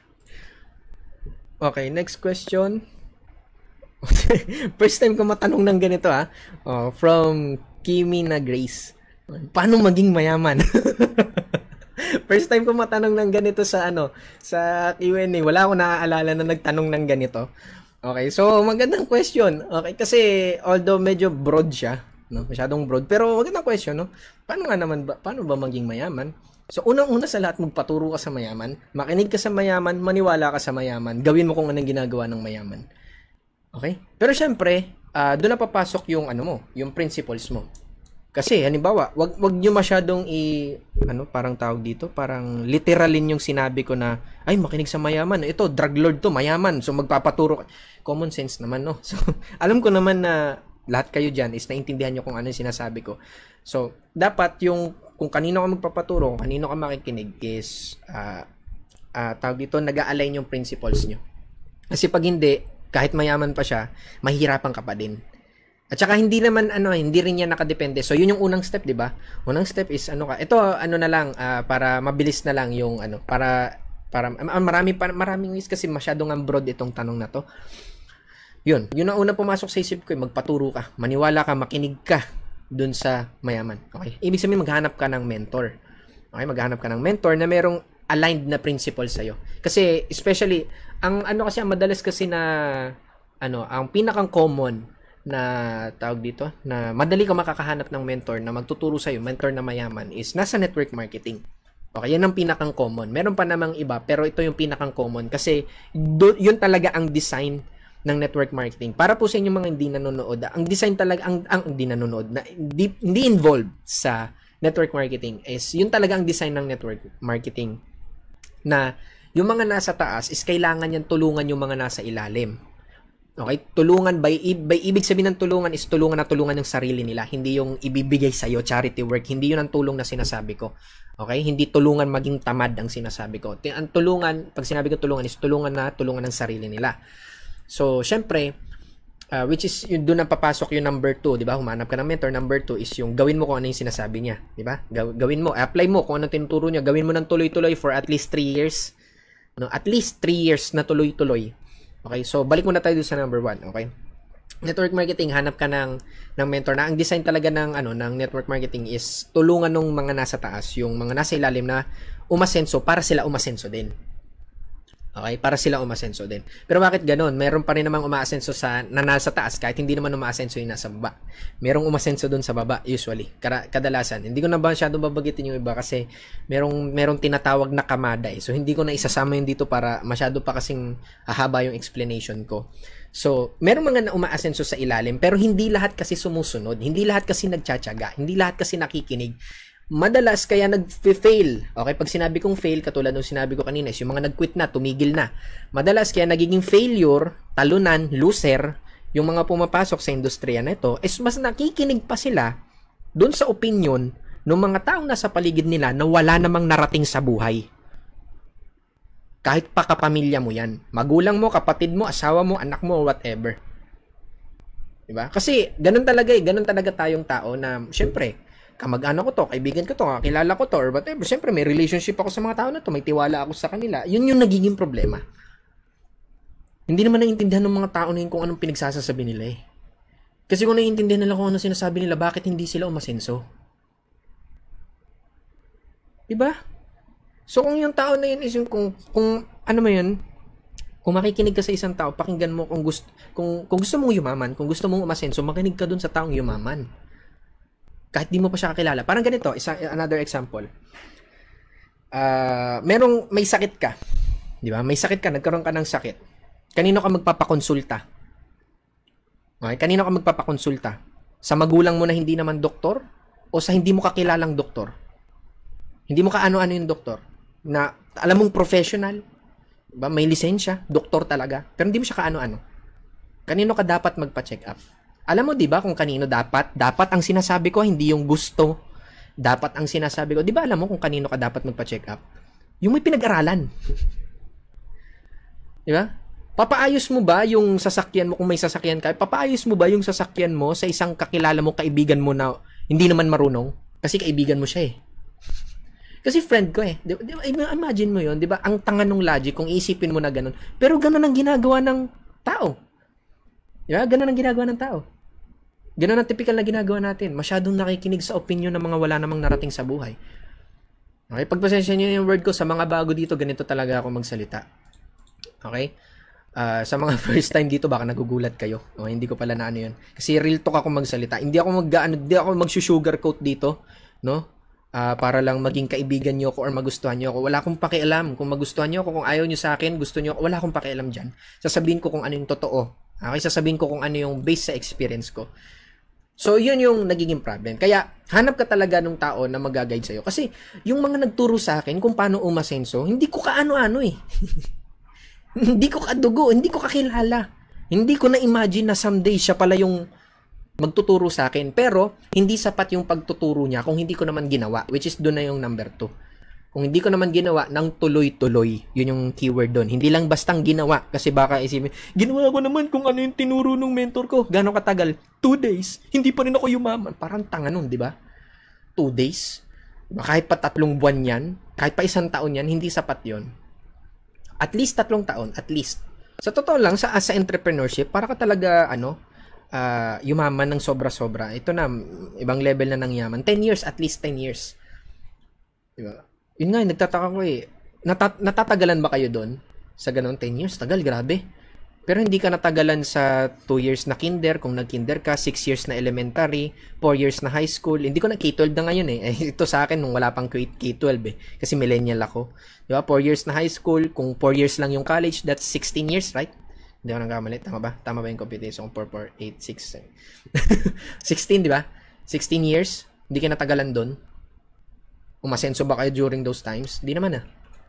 Okay, next question. First time ko matanong ng ganito ha. Oh, from Kimi na Grace. Paano maging mayaman? First time ko matanong ng ganito sa ano, sa Q and A. Wala akong naaalala na nagtanong ng ganito. Okay, so magandang question. Okay, kasi although medyo broad siya, no? Masyadong broad, pero magandang question, no? Paano nga naman ba, paano ba maging mayaman? So unang-una sa lahat, magpaturo ka sa mayaman, makinig ka sa mayaman, maniwala ka sa mayaman, gawin mo kung anong ginagawa ng mayaman. Okay? Pero syempre, uh, doon na papasok yung ano mo, yung principles mo. Kasi halimbawa, wag wag niyo masyadong i ano, parang tawag dito, parang literalin yung sinabi ko na ay makinig sa mayaman. Ito, drug lord to, mayaman. So magpapaturo ka. Common sense naman, no. So alam ko naman na lahat kayo diyan is naintindihan niyo kung ano yung sinasabi ko. So dapat yung kung kanino ka magpapaturo, kung kanino ka makikinig is uh, uh, tawag dito, nag-a-align yung principles niyo. Kasi pag hindi, kahit mayaman pa siya, mahihirapan ka pa din. At saka hindi naman ano, hindi rin yan nakadepende. So yun yung unang step, 'di ba? Unang step is ano ka. Ito ano na lang uh, para mabilis na lang yung ano, para para uh, marami pa maraming ways kasi masyadong ang broad itong tanong na 'to. Yun, yun ang una pumasok sa isip ko, magpaturo ka, maniwala ka, makinig ka dun sa mayaman. Okay? Ibig sabihin maghanap ka ng mentor. Okay, maghanap ka ng mentor na merong aligned na principles sa iyo. Kasi especially ang ano kasi ang madalas kasi na ano, ang pinakang common na tawag dito, na madali ka makakahanap ng mentor na magtuturo sa iyo, mentor na mayaman, is nasa network marketing. Okay, yan ang pinakang common. Meron pa namang iba, pero ito yung pinakang common kasi do, yun talaga ang design ng network marketing. Para po sa inyo mga hindi nanonood, ang design talaga, ang, ang hindi nanonood, na hindi, hindi involved sa network marketing is yun talaga ang design ng network marketing, na yung mga nasa taas is kailangan yan tulungan yung mga nasa ilalim. Okay, tulungan by, by ibig sabihin ng tulungan is tulungan na tulungan yung sarili nila, hindi yung ibibigay sa iyo charity work, hindi yun ang tulong na sinasabi ko. Okay, hindi tulungan maging tamad ang sinasabi ko. Ang tulungan, pag sinabi ko tulungan is tulungan na tulungan ng sarili nila. So, syempre, uh, which is yun doon na papasok yung number two, di ba? Humanap ka ng mentor. Number two is yung gawin mo kung ano yung sinasabi niya, di ba? Gawin mo, apply mo kung ano tinuturo niya, gawin mo ng tuloy-tuloy for at least three years. No, at least three years na tuloy-tuloy. Okay, so balik muna tayo sa number one, okay? Network marketing, hanap ka ng ng mentor na ang design talaga ng ano ng network marketing is tulungan ng mga nasa taas, yung mga nasa ilalim na umasenso para sila umasenso din. Okay, para sila umasenso din. Pero bakit ganoon? Meron pa rin namang umaasenso sa na nasa taas kahit hindi naman umaasenso yung nasa baba. Merong umasenso doon sa baba usually, kadalasan. Hindi ko na ba masyado babagitin yung iba kasi merong merong tinatawag na kamada eh. So hindi ko na isasama yun dito para masyado pa kasing hahaba yung explanation ko. So, merong mga na umaasenso sa ilalim pero hindi lahat kasi sumusunod, hindi lahat kasi nagtsatsaga, hindi lahat kasi nakikinig. Madalas kaya nag-fail. Okay, pag sinabi kong fail, katulad ng sinabi ko kanina, is yung mga nag-quit na, tumigil na. Madalas kaya nagiging failure, talunan, loser, yung mga pumapasok sa industriya na ito, is mas nakikinig pa sila dun sa opinion ng mga taong nasa paligid nila na wala namang narating sa buhay. Kahit pa kapamilya mo yan. Magulang mo, kapatid mo, asawa mo, anak mo, whatever. Diba? Kasi ganun talaga eh, ganun talaga tayong tao na, syempre, kamag-anak ko to, kaibigan ko to, kilala ko to, or whatever. Siyempre, may relationship ako sa mga tao na to, may tiwala ako sa kanila. Yun yung nagiging problema. Hindi naman naiintindihan ng mga tao na yun kung anong pinagsasasabi nila eh. Kasi kung naiintindihan nila kung anong sinasabi nila, bakit hindi sila umasenso? Diba? So, kung yung tao na yun is yung, kung, kung ano mo yun, kung makikinig ka sa isang tao, pakinggan mo kung gusto, kung, kung gusto mong yumaman, kung gusto mong umasenso, makinig ka dun sa taong yumaman. Kahit di mo pa siya kakilala. Parang ganito, isa, another example. Uh, merong, may sakit ka. Di ba? May sakit ka, nagkaroon ka ng sakit. Kanino ka magpapakonsulta? Okay? Kanino ka magpapakonsulta? Sa magulang mo na hindi naman doktor? O sa hindi mo kakilalang doktor? Hindi mo kaano-ano yung doktor? Na, alam mong professional? Diba? May lisensya, doktor talaga. Pero hindi mo siya kaano-ano. Kanino ka dapat magpa-check up? Alam mo, di ba, kung kanino dapat? Dapat ang sinasabi ko, hindi yung gusto. Dapat ang sinasabi ko. Di ba, alam mo kung kanino ka dapat magpa-check up? Yung may pinag-aralan. Di ba? Papaayos mo ba yung sasakyan mo kung may sasakyan ka? Papaayos mo ba yung sasakyan mo sa isang kakilala mo, kaibigan mo na hindi naman marunong? Kasi kaibigan mo siya eh. Kasi friend ko eh. Di, di, imagine mo yun, di ba? Ang tanga nung logic kung isipin mo na ganun. Pero ganun ang ginagawa ng tao. Di ba? Ganun ang ginagawa ng tao. Ganun ang typical na ginagawa natin. Masyadong nakikinig sa opinion ng mga wala namang narating sa buhay. Okay? Pagpasensya nyo yung word ko, sa mga bago dito, ganito talaga ako magsalita. Okay? Uh, sa mga first time dito, baka nagugulat kayo. O, hindi ko pala na ano yun. Kasi real talk ako magsalita. Hindi ako mag ano, hindi ako mag-sugarcoat dito, no? Uh, para lang maging kaibigan niyo ako or magustuhan niyo ako. Wala akong pakialam kung magustuhan niyo ako, kung ayaw niyo sa akin, gusto niyo ako, wala akong pakialam diyan. Sasabihin ko kung ano yung totoo. Okay, sasabihin ko kung ano yung base sa experience ko. So, yun yung nagiging problem. Kaya, hanap ka talaga ng tao na mag-guide sa'yo. Kasi, yung mga nagturo sa akin kung paano umasenso, hindi ko kaano-ano eh. Hindi ko kadugo, hindi ko kakilala. Hindi ko na-imagine na someday siya pala yung magtuturo sa akin. Pero, hindi sapat yung pagtuturo niya kung hindi ko naman ginawa. Which is doon na yung number two. Kung hindi ko naman ginawa ng tuloy-tuloy, yun yung keyword doon. Hindi lang bastang ginawa. Kasi baka isipin, ginawa ko naman kung ano yung tinuro ng mentor ko. Gano'ng katagal? Two days. Hindi pa rin ako yumaman. Parang tanga nun, di ba? Two days. Diba? Kahit pa tatlong buwan yan, kahit pa isang taon yan, hindi sapat yon. At least tatlong taon, at least. Sa totoo lang, sa, sa entrepreneurship, para ka talaga, ano, uh, yumaman ng sobra-sobra. Ito na, ibang level na ng yaman. ten years, at least ten years. Diba? Yun nga, nagtataka ko eh. Natat- natatagalan ba kayo doon? Sa ganun, ten years? Tagal, grabe. Pero hindi ka natagalan sa two years na kinder, kung nag-kinder ka, six years na elementary, four years na high school. Hindi ko na K twelve na ngayon eh. eh ito sa akin, nung wala pang K twelve eh. Kasi millennial ako. Diba? four years na high school, kung four years lang yung college, that's sixteen years, right? Hindi ako nagkamali. Tama ba? Tama ba yung computation? four, four, eight, six, seven. sixteen, di ba? sixteen years. Hindi ka natagalan doon. Umasenso ba kayo during those times? Di naman ah.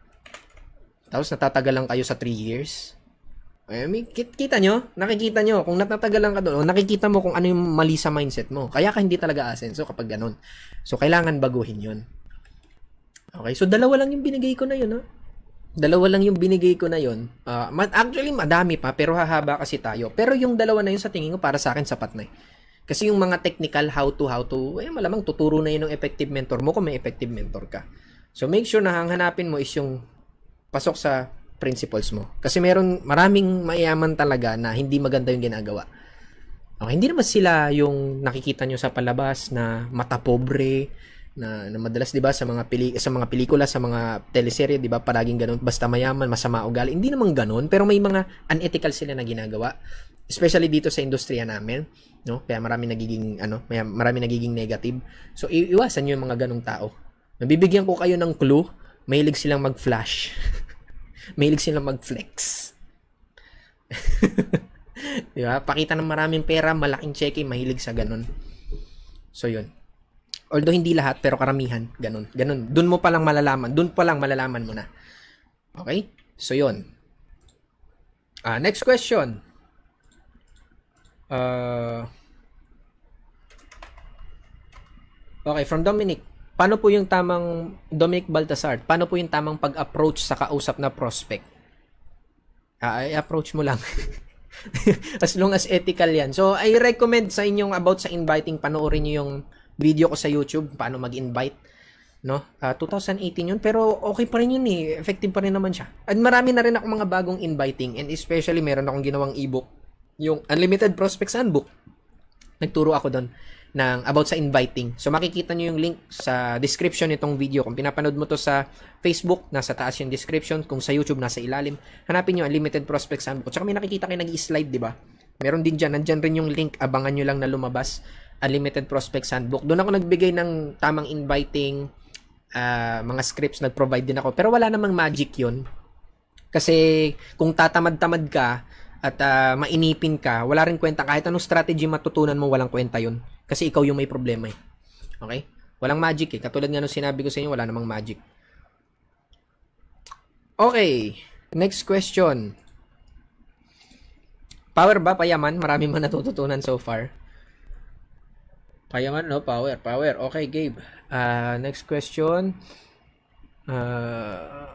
Tapos natatagalan kayo sa three years. I mean, kita nyo? Nakikita nyo? Kung natatagalan ka doon, nakikita mo kung ano yung mali sa mindset mo. Kaya ka hindi talaga asenso kapag ganun. So, kailangan baguhin yun. Okay? So, dalawa lang yung binigay ko na yun, ha? Dalawa lang yung binigay ko na yun. Uh, actually, madami pa, pero hahaba kasi tayo. Pero yung dalawa na yun sa tingin ko, para sa akin, sapat na eh. Kasi yung mga technical how to, how to, eh, malamang tuturo na yun ng effective mentor mo kung may effective mentor ka. So, make sure na hanapin mo is yung pasok sa principles mo. Kasi meron, maraming mayaman talaga na hindi maganda yung ginagawa. Okay, hindi naman sila yung nakikita nyo sa palabas na mata pobre, na, na madalas 'di ba sa mga peli, sa mga pelikula, sa mga teleserye, 'di ba, palaging ganoon, basta mayaman, masama ugali. Hindi naman ganoon, pero may mga unethical sila na ginagawa. Especially dito sa industriya namin, no? Kaya marami nagiging ano, may marami nagiging negative. So iiwasan niyo yung mga ganong tao. Nabibigyan ko kayo ng clue, mahilig silang mag-flash. Mahilig silang mag-flex. Di ba? Pakita ng maraming pera, malaking cheque, mahilig sa ganun. So yun. Although hindi lahat, pero karamihan, ganun. Ganun. Doon mo pa lang malalaman. Doon pa lang malalaman mo na. Okay? So yun. Uh, next question. Uh, okay, from Dominic. Paano po yung tamang, Dominic Baltasar, paano po yung tamang pag-approach sa kausap na prospect? Uh, i-approach mo lang. As long as ethical yan. So, I recommend sa inyong about sa inviting, panoorin nyo yung video ko sa YouTube, paano mag-invite. No? Uh, twenty eighteen yun, pero okay pa rin yun eh. Effective pa rin naman siya. At marami na rin ako mga bagong inviting, and especially meron akong ginawang ebook, yung Unlimited Prospects Handbook. Nagturo ako doon ng about sa inviting. So, makikita nyo yung link sa description nitong video. Kung pinapanood mo to sa Facebook, nasa taas yung description. Kung sa YouTube, nasa ilalim. Hanapin nyo Unlimited Prospects Handbook. Tsaka may nakikita kayo nag-i-slide, di ba? Meron din dyan. Nandyan rin yung link. Abangan nyo lang na lumabas. Unlimited Prospects Handbook. Doon ako nagbigay ng tamang inviting, uh, mga scripts. Nag-provide din ako. Pero wala namang magic yun. Kasi kung tatamad-tamad ka at uh, mainipin ka, wala rin kwenta. Kahit anong strategy matutunan mo, walang kwenta yun. Kasi ikaw yung may problema eh. Okay? Walang magic eh. Katulad nga nung sinabi ko sa inyo, wala namang magic. Okay. Next question. Power ba, payaman? Marami man natututunan so far. Payaman, no? Power. Power. Okay, Gabe. Uh, next question. Uh,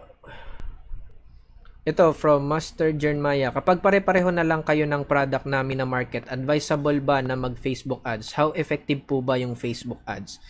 ito, from Master Jeremiah. Kapag pare-pareho na lang kayo ng product namin na market, advisable ba na mag-Facebook ads? How effective po ba yung Facebook ads?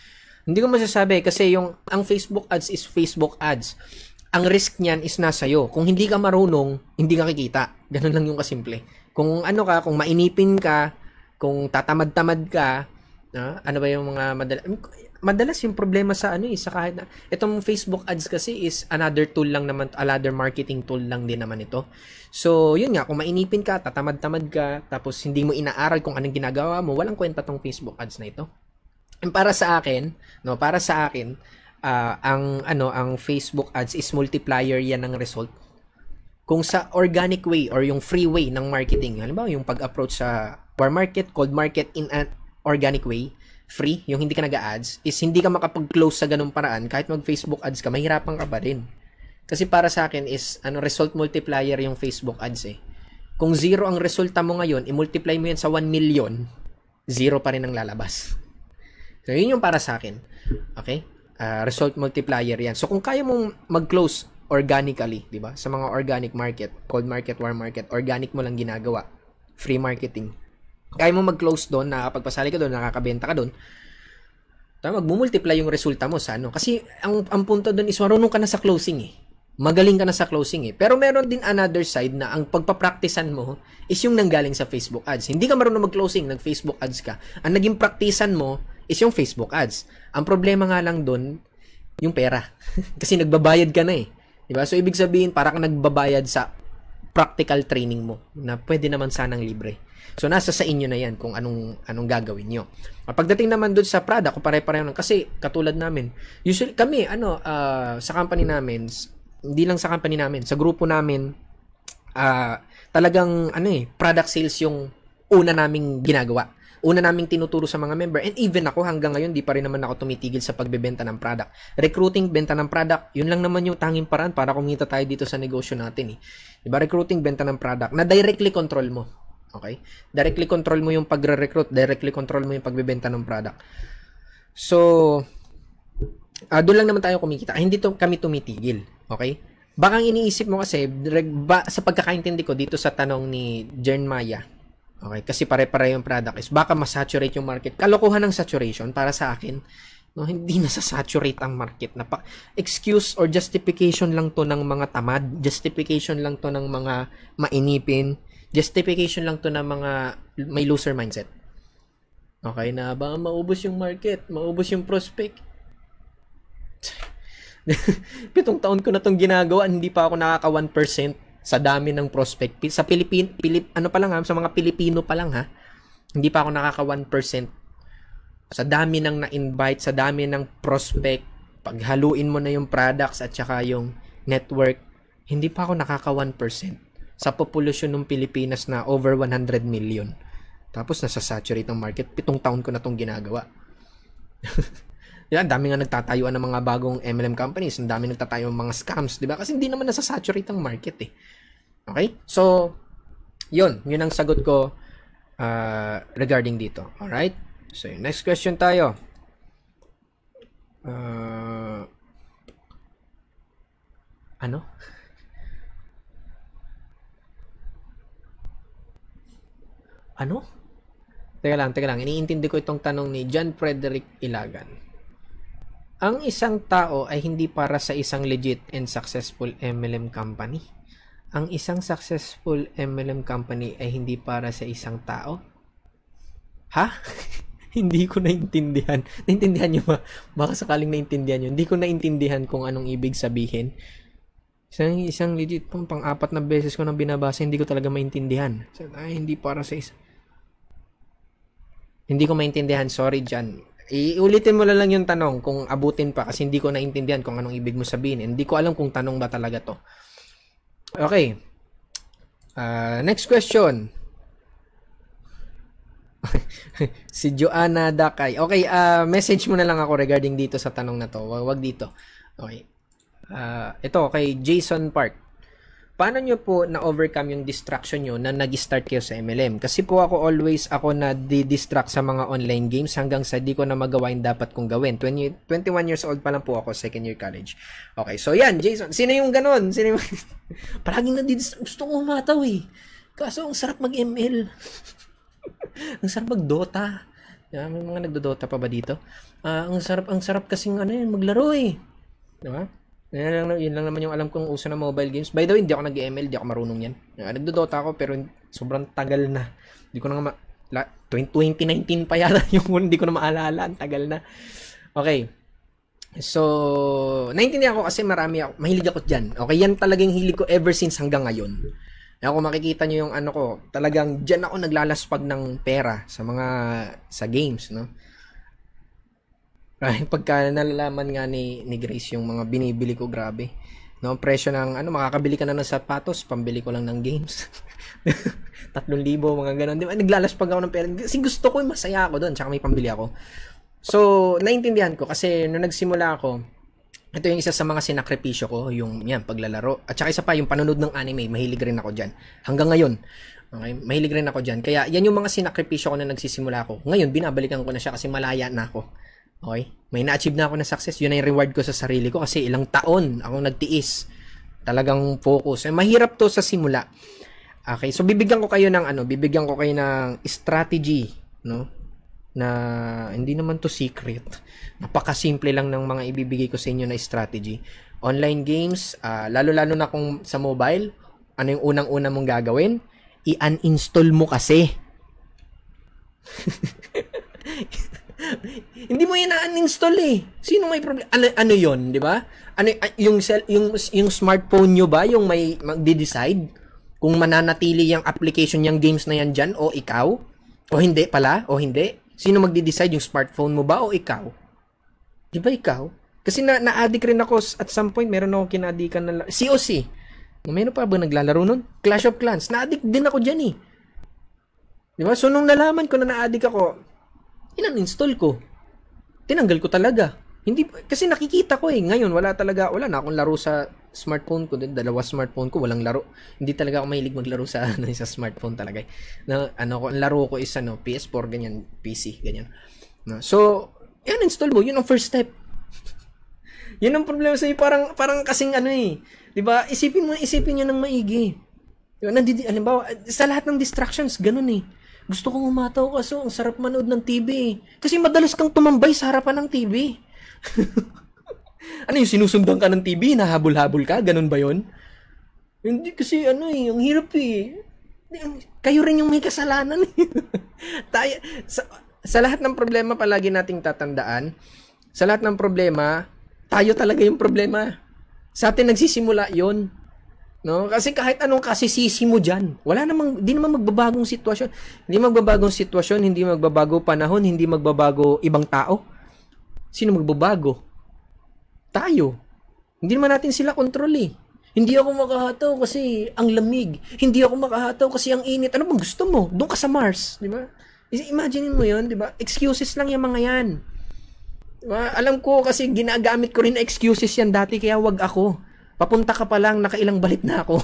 Hindi ko masasabi kasi yung ang Facebook ads is Facebook ads. Ang risk niyan is nasa iyo. Kung hindi ka marunong, hindi ka kikita. Ganun lang yung kasimple. Kung ano ka, kung mainipin ka, kung tatamad-tamad ka, ah, ano ba yung mga madala, madalas yung problema sa ano eh, sa kahit na, itong Facebook ads kasi is another tool lang naman, another marketing tool lang din naman ito. So, yun nga, kung mainipin ka, tatamad-tamad ka, tapos hindi mo inaaral kung anong ginagawa mo, walang kwenta tong Facebook ads na ito. And para sa akin, no, para sa akin, uh, ang ano, ang Facebook ads is multiplier yan ng result. Kung sa organic way or yung free way ng marketing, halimbawa yung pag-approach sa warm market, cold market in an organic way, free, yung hindi ka nag-ads, is hindi ka makapag-close sa ganung paraan. Kahit mag-Facebook ads ka, mahirapan ka pa rin. Kasi para sa akin is, ano, result multiplier yung Facebook ads eh. Kung zero ang resulta mo ngayon, i-multiply mo yan sa one million, zero pa rin ang lalabas. So, yun yung para sa akin. Okay? Uh, result multiplier yan. So, kung kaya mong mag-close organically, di ba? Sa mga organic market, cold market, warm market, organic mo lang ginagawa. Free marketing. Kaya mo mag-close doon, nakakapagpasali ka doon, nakakabenta ka doon, mag-multiply yung resulta mo sa ano. Kasi ang, ang punto doon is marunong ka na sa closing eh. Magaling ka na sa closing eh. Pero meron din another side na ang pagpapraktisan mo is yung nanggaling sa Facebook ads. Hindi ka marunong mag-closing, nag-Facebook ads ka. Ang naging praktisan mo is yung Facebook ads. Ang problema nga lang doon, yung pera. Kasi nagbabayad ka na eh. Diba? So, ibig sabihin, para ka nagbabayad sa practical training mo na pwede naman sanang libre. So, nasa sa inyo na yan kung anong anong gagawin nyo. Pagdating naman doon sa product, kung pare-pareho lang, kasi katulad namin, usually kami, ano, uh, sa company namin, hindi lang sa company namin, sa grupo namin, uh, talagang, ano eh, product sales yung una naming ginagawa. Una naming tinuturo sa mga member. And even ako, hanggang ngayon, di pa rin naman ako tumitigil sa pagbebenta ng product. Recruiting, benta ng product, yun lang naman yung tanging paraan para kumita tayo dito sa negosyo natin eh. Diba? Recruiting, benta ng product, na directly control mo. Okay? Directly control mo yung pagre-recruit, directly control mo yung pagbebenta ng product. So, uh, doon lang naman tayo kumikita. Hindi to, kami tumitigil. Okay? Baka iniisip mo kasi, ba, sa pagkakaintindi ko dito sa tanong ni Jern Maya, okay, kasi pare-pare yung product is, baka masaturate yung market. Kalokohan ng saturation para sa akin, no, hindi na saturate ang market. Na pa, excuse or justification lang to ng mga tamad, justification lang to ng mga mainipin, justification lang to ng mga may loser mindset. Okay, na baka maubos yung market, maubos yung prospect. Pitong taon ko na tong ginagawa, hindi pa ako nakaka one percent sa dami ng prospect. Sa Pilipin, Pilip, ano pa lang ha, sa mga Pilipino pa lang ha, hindi pa ako nakaka one percent. Sa dami ng na-invite, sa dami ng prospect, paghaluin mo na yung products at saka yung network, hindi pa ako nakaka one percent. Sa populasyon ng Pilipinas na over one hundred million. Tapos nasa-saturate ang market. Pitong taon ko na itong ginagawa. Yan, dami nga nagtatayuan ng mga bagong M L M companies. Ang dami nagtatayo ng mga scams, di ba? Kasi hindi naman nasa-saturate ang market eh. Okay? So, yun. Yun ang sagot ko uh, regarding dito. Alright? So, next question tayo. Uh, ano? Ano? Teka lang, teka lang. Iniintindi ko itong tanong ni John Frederick Ilagan. Ang isang tao ay hindi para sa isang legit and successful M L M company. Ang isang successful M L M company ay hindi para sa isang tao? Ha? Hindi ko naintindihan. Naintindihan nyo ba? Baka sakaling naintindihan nyo. Hindi ko naintindihan kung anong ibig sabihin. Isang, isang legit pang pang-apat na beses ko nang binabasa, hindi ko talaga maintindihan. Ay, hindi para sa isang... Hindi ko maintindihan. Sorry, Jan. Iulitin mo lang yung tanong kung abutin pa kasi hindi ko naintindihan kung anong ibig mo sabihin. Hindi ko alam kung tanong ba talaga to. Okay. Uh, next question. Si Joanna Dakay. Okay, uh, message mo na lang ako regarding dito sa tanong na to. Wag, wag dito. Okay. Uh, ito, kay Jason Park. Paano nyo po na-overcome yung distraction nyo na nag-start kayo sa M L M? Kasi po ako always ako na di-distract sa mga online games hanggang sa di ko na magawa yung dapat kong gawin. twenty, twenty-one years old pa lang po ako, second year college. Okay, so yan, Jason. Sino yung ganon? Sino yung... Palaging na-distract. Gusto ko umataw eh. Kaso ang sarap mag-M L. Ang sarap mag-Dota. Yeah, may mga nagdodota pa ba dito? Ah, ang sarap, ang sarap kasing ano yun, maglaro eh. Di ba? Yun lang, yun lang naman yung alam kong uso ng mobile games. By the way, hindi ako nag-M L, hindi ako marunong yan. Yeah, nagdodota ako pero sobrang tagal na. Hindi ko na nga ma- la- twenty nineteen pa yata yung hindi ko na maalala. Ang tagal na. Okay. So, naintindihan ko kasi marami ako. Mahilig ako dyan. Okay, yan talagang hilig ko ever since hanggang ngayon. Kaya kung makikita nyo yung ano ko, talagang dyan ako naglalaspag ng pera sa mga, sa games, no? Ay, pagka nalalaman nga ni, ni Grace yung mga binibili ko, grabe. No, presyo ng, ano, makakabili ka na ng sapatos, pambili ko lang ng games. Tatlong libo, mga ganun. Di ba? Naglalaspag ako ng pera. Kasi gusto ko, masaya ako doon, tsaka may pambili ako. So, naintindihan ko kasi nung nagsimula ako, ito yung isa sa mga sinakripisyo ko, yung yan, paglalaro. At saka isa pa, yung panonood ng anime, mahilig rin ako dyan. Hanggang ngayon, okay, mahilig rin ako dyan. Kaya yan yung mga sinakripisyo ko na nagsisimula ako. Ngayon, binabalikan ko na siya kasi malaya na ako. Okay? May na-achieve na ako na success. Yun na yung reward ko sa sarili ko kasi ilang taon akong nagtiis. Talagang focus. Eh, mahirap to sa simula. Okay, so bibigyan ko kayo ng ano, bibigyan ko kayo ng strategy, no? Na hindi naman to secret. Napakasimple lang ng mga ibibigay ko sa inyo na strategy. Online games, uh, lalo-lalo na kung sa mobile, ano yung unang-una mong gagawin? I-uninstall mo kasi. Hindi mo yan na-uninstall eh. Sino may problem? Ano, ano yun, di ba? Ano, yung, yung, yung smartphone nyo ba, yung may magde-decide kung mananatili yung application yung games na yan dyan o ikaw? O hindi pala? O hindi? Sino magde-decide, yung smartphone mo ba o ikaw? Di ba ikaw? Kasi na, na-addict rin ako at some point, meron ako kinadikan na C O C. Meron pa ba naglalaro nun? Clash of Clans. Na-addict din ako dyan eh. Di ba? So, nung nalaman ko na na-addict ako, inan-install ko. Tinanggal ko talaga. Hindi, kasi nakikita ko eh. Ngayon, wala talaga, wala na akong laro sa smartphone ko. Dalawa smartphone ko, walang laro. Hindi talaga ako mahilig maglaro sa, ano, sa smartphone talaga. Na, ano, ko, ang laro ko is ano, P S four, ganyan, P C, ganyan. No? So, yan, install mo. Yun ang first step. Yun ang problema sa'yo. Parang, parang kasing ano eh. Diba? Isipin mo, isipin nyo ng maigi. Diba? Nandidi, alimbawa, sa lahat ng distractions, ganun eh. Gusto kong umataw kaso ang sarap manood ng T V eh. Kasi madalas kang tumambay sa harapan ng T V. Ano yung sinusundan ka ng T V? Nahabol-habol ka? Ganun ba yun? Hindi kasi ano eh, ang hirap eh. Kayo rin yung may kasalanan eh. Tayo, sa, sa lahat ng problema palagi nating tatandaan, sa lahat ng problema, tayo talaga yung problema. Sa atin nagsisimula yon. No? Kasi kahit anong kasisisi mo dyan, wala namang, hindi naman magbabagong sitwasyon. Hindi magbabagong sitwasyon, hindi magbabago panahon, hindi magbabago ibang tao. Sino magbabago? Tayo. Hindi naman natin sila kontrol eh. Hindi ako makahataw kasi ang lamig. Hindi ako makahataw kasi ang init. Ano bang gusto mo? Doon ka sa Mars, di ba? Imagine mo yun, di ba? Excuses lang yung mga yan. Diba? Alam ko kasi ginagamit ko rin na excuses yan dati kaya wag ako. Papunta ka pa lang, nakailang balit na ako.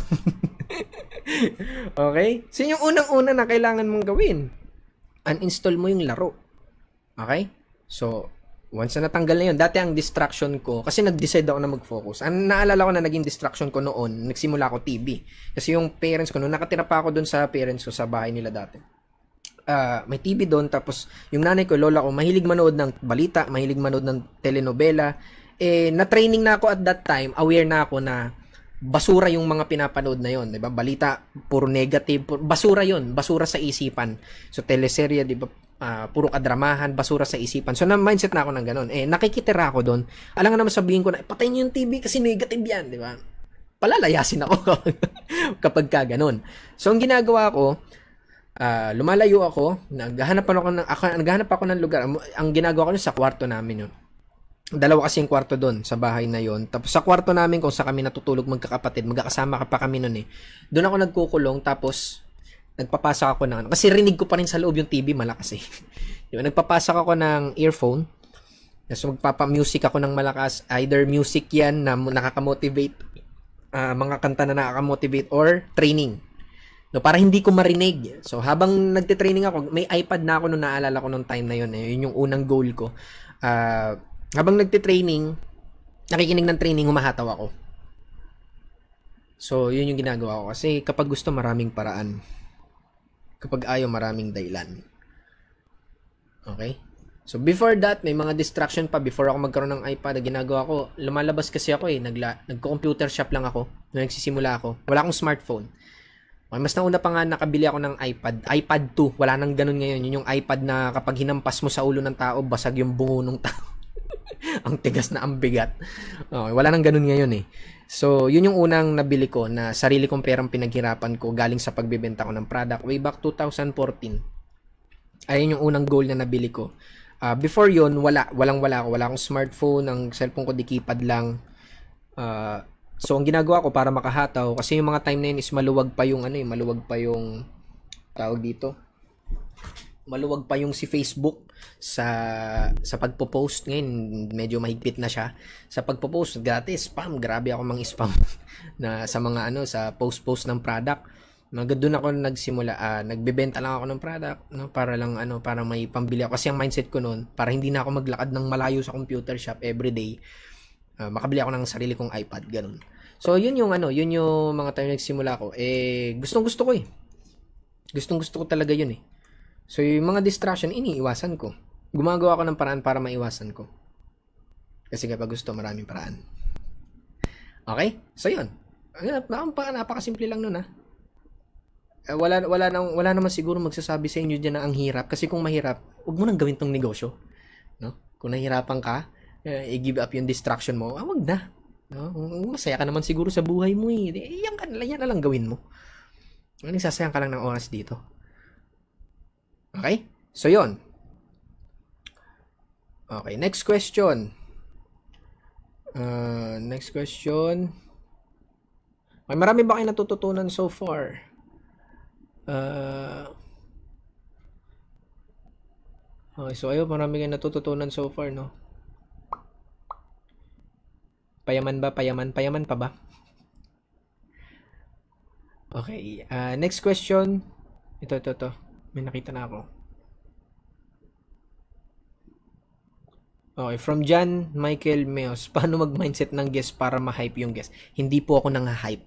Okay? So, yung unang-una na kailangan mong gawin, uninstall mo yung laro. Okay? So, once na natanggal na yun, dati ang distraction ko, kasi nag-decide ako na mag-focus. Ang naalala ko na naging distraction ko noon, nagsimula ako T V. Kasi yung parents ko, nung nakatira pa ako doon sa parents ko, sa bahay nila dati, uh, may T V doon, tapos yung nanay ko, lola ko, mahilig manood ng balita, mahilig manood ng telenovela. Eh, na-training na ako at that time, aware na ako na basura yung mga pinapanood na yon, 'di ba? Balita puro negative, puro, basura yon, basura sa isipan. So teleserye, 'di ba? Uh, puro kadramahan, basura sa isipan. So na mindset na ako ng ganun. Eh nakikitira ako doon. Alam nga naman sabihin ko na patayin niyo yung T V kasi negative 'yan, 'di ba? Palalayasin ako kapag ka ganun. So ang ginagawa ko, uh, lumalayo ako, naghahanap ako ng ako, naghahanap ako ng lugar. Ang, ang ginagawa ko sa kwarto namin yun. Dalawa kasi yung kwarto doon sa bahay na yon. Tapos sa kwarto namin kung sa kami natutulog magkakapatid, magkakasama ka pa kami noon eh. Doon ako nagkukulong tapos nagpapasa ako ng ano. Kasi rinig ko pa rin sa loob yung T V, malakas eh. Diba? Nagpapasa ako ng earphone. Tapos magpapa-music ako ng malakas. Either music yan na nakaka-motivate, uh, mga kanta na nakaka-motivate or training. No, para hindi ko marinig. So habang nagte-training ako, may iPad na ako nung naalala ko nung time na yun. Eh. Yun yung unang goal ko. Ah... Uh, Habang nagte-training, nakikinig ng training, humahataw ako. So, yun yung ginagawa ko. Kasi kapag gusto, maraming paraan. Kapag ayaw, maraming dahilan. Okay? So, before that, may mga distraction pa. Before ako magkaroon ng iPad, ginagawa ko, lumalabas kasi ako eh. Nagla, nagko-computer shop lang ako. Nung nagsisimula ako. Wala akong smartphone. Okay, mas nauna pa nga nakabili ako ng iPad. iPad two. Wala nang ganun ngayon. Yun yung iPad na kapag hinampas mo sa ulo ng tao, basag yung bungo ng tao. Ang tigas na ang bigat. Okay, wala nang ganun ngayon eh. So, yun yung unang nabili ko na sarili kong perang pinaghirapan ko galing sa pagbebenta ko ng product way back two thousand fourteen. Ayun yung unang goal na nabili ko. Uh, before yon wala. Walang-wala ako. Wala akong smartphone. Ang cellphone ko di keypad lang. Uh, so, ang ginagawa ko para makahataw, kasi yung mga time na yun is maluwag pa yung ano eh, maluwag pa yung tawag dito. Maluwag pa yung si Facebook sa sa pagpo-post. Ngayon, medyo mahigpit na siya. Sa pagpo-post, dati spam. Grabe ako mang-spam na sa mga ano, sa post-post ng product. Mga doon ako nagsimula, uh, nagbebenta lang ako ng product, no, para lang ano, para may pambili ako. Kasi ang mindset ko noon, para hindi na ako maglakad ng malayo sa computer shop every day, uh, makabili ako ng sarili kong iPad, ganun. So, yun yung ano, yun yung mga time nagsimula ko. Eh, gustong-gusto ko eh. Gustong-gusto ko talaga yun eh. So, yung mga distraction, iniiwasan ko. Gumagawa ko ng paraan para maiwasan ko. Kasi kapag gusto, maraming paraan. Okay? So, yun. Napakasimple lang nun, ha. Uh, wala wala nang wala naman siguro magsasabi sa inyo diyan na ang hirap, kasi kung mahirap, wag mo nang gawin tong negosyo, no? Kung nahihirapan ka, uh, i-give up yung distraction mo, ah, wag na, no? Masaya ka naman siguro sa buhay mo eh. Yan ka yan na lang gawin mo. Ano, sasayang ka lang ng oras dito. Okay? So yon. Okay, next question. Uh, next question. Ay, marami ba kayo natututunan so far? Uh, okay, so ayun, marami kayong natututunan so far, no? Payaman ba? Payaman? Payaman pa ba? Okay, uh, next question. Ito, ito, ito. May nakita na ako. Okay, from John Michael Meos. Paano mag-mindset ng guest para ma-hype yung guest? Hindi po ako nang-hype.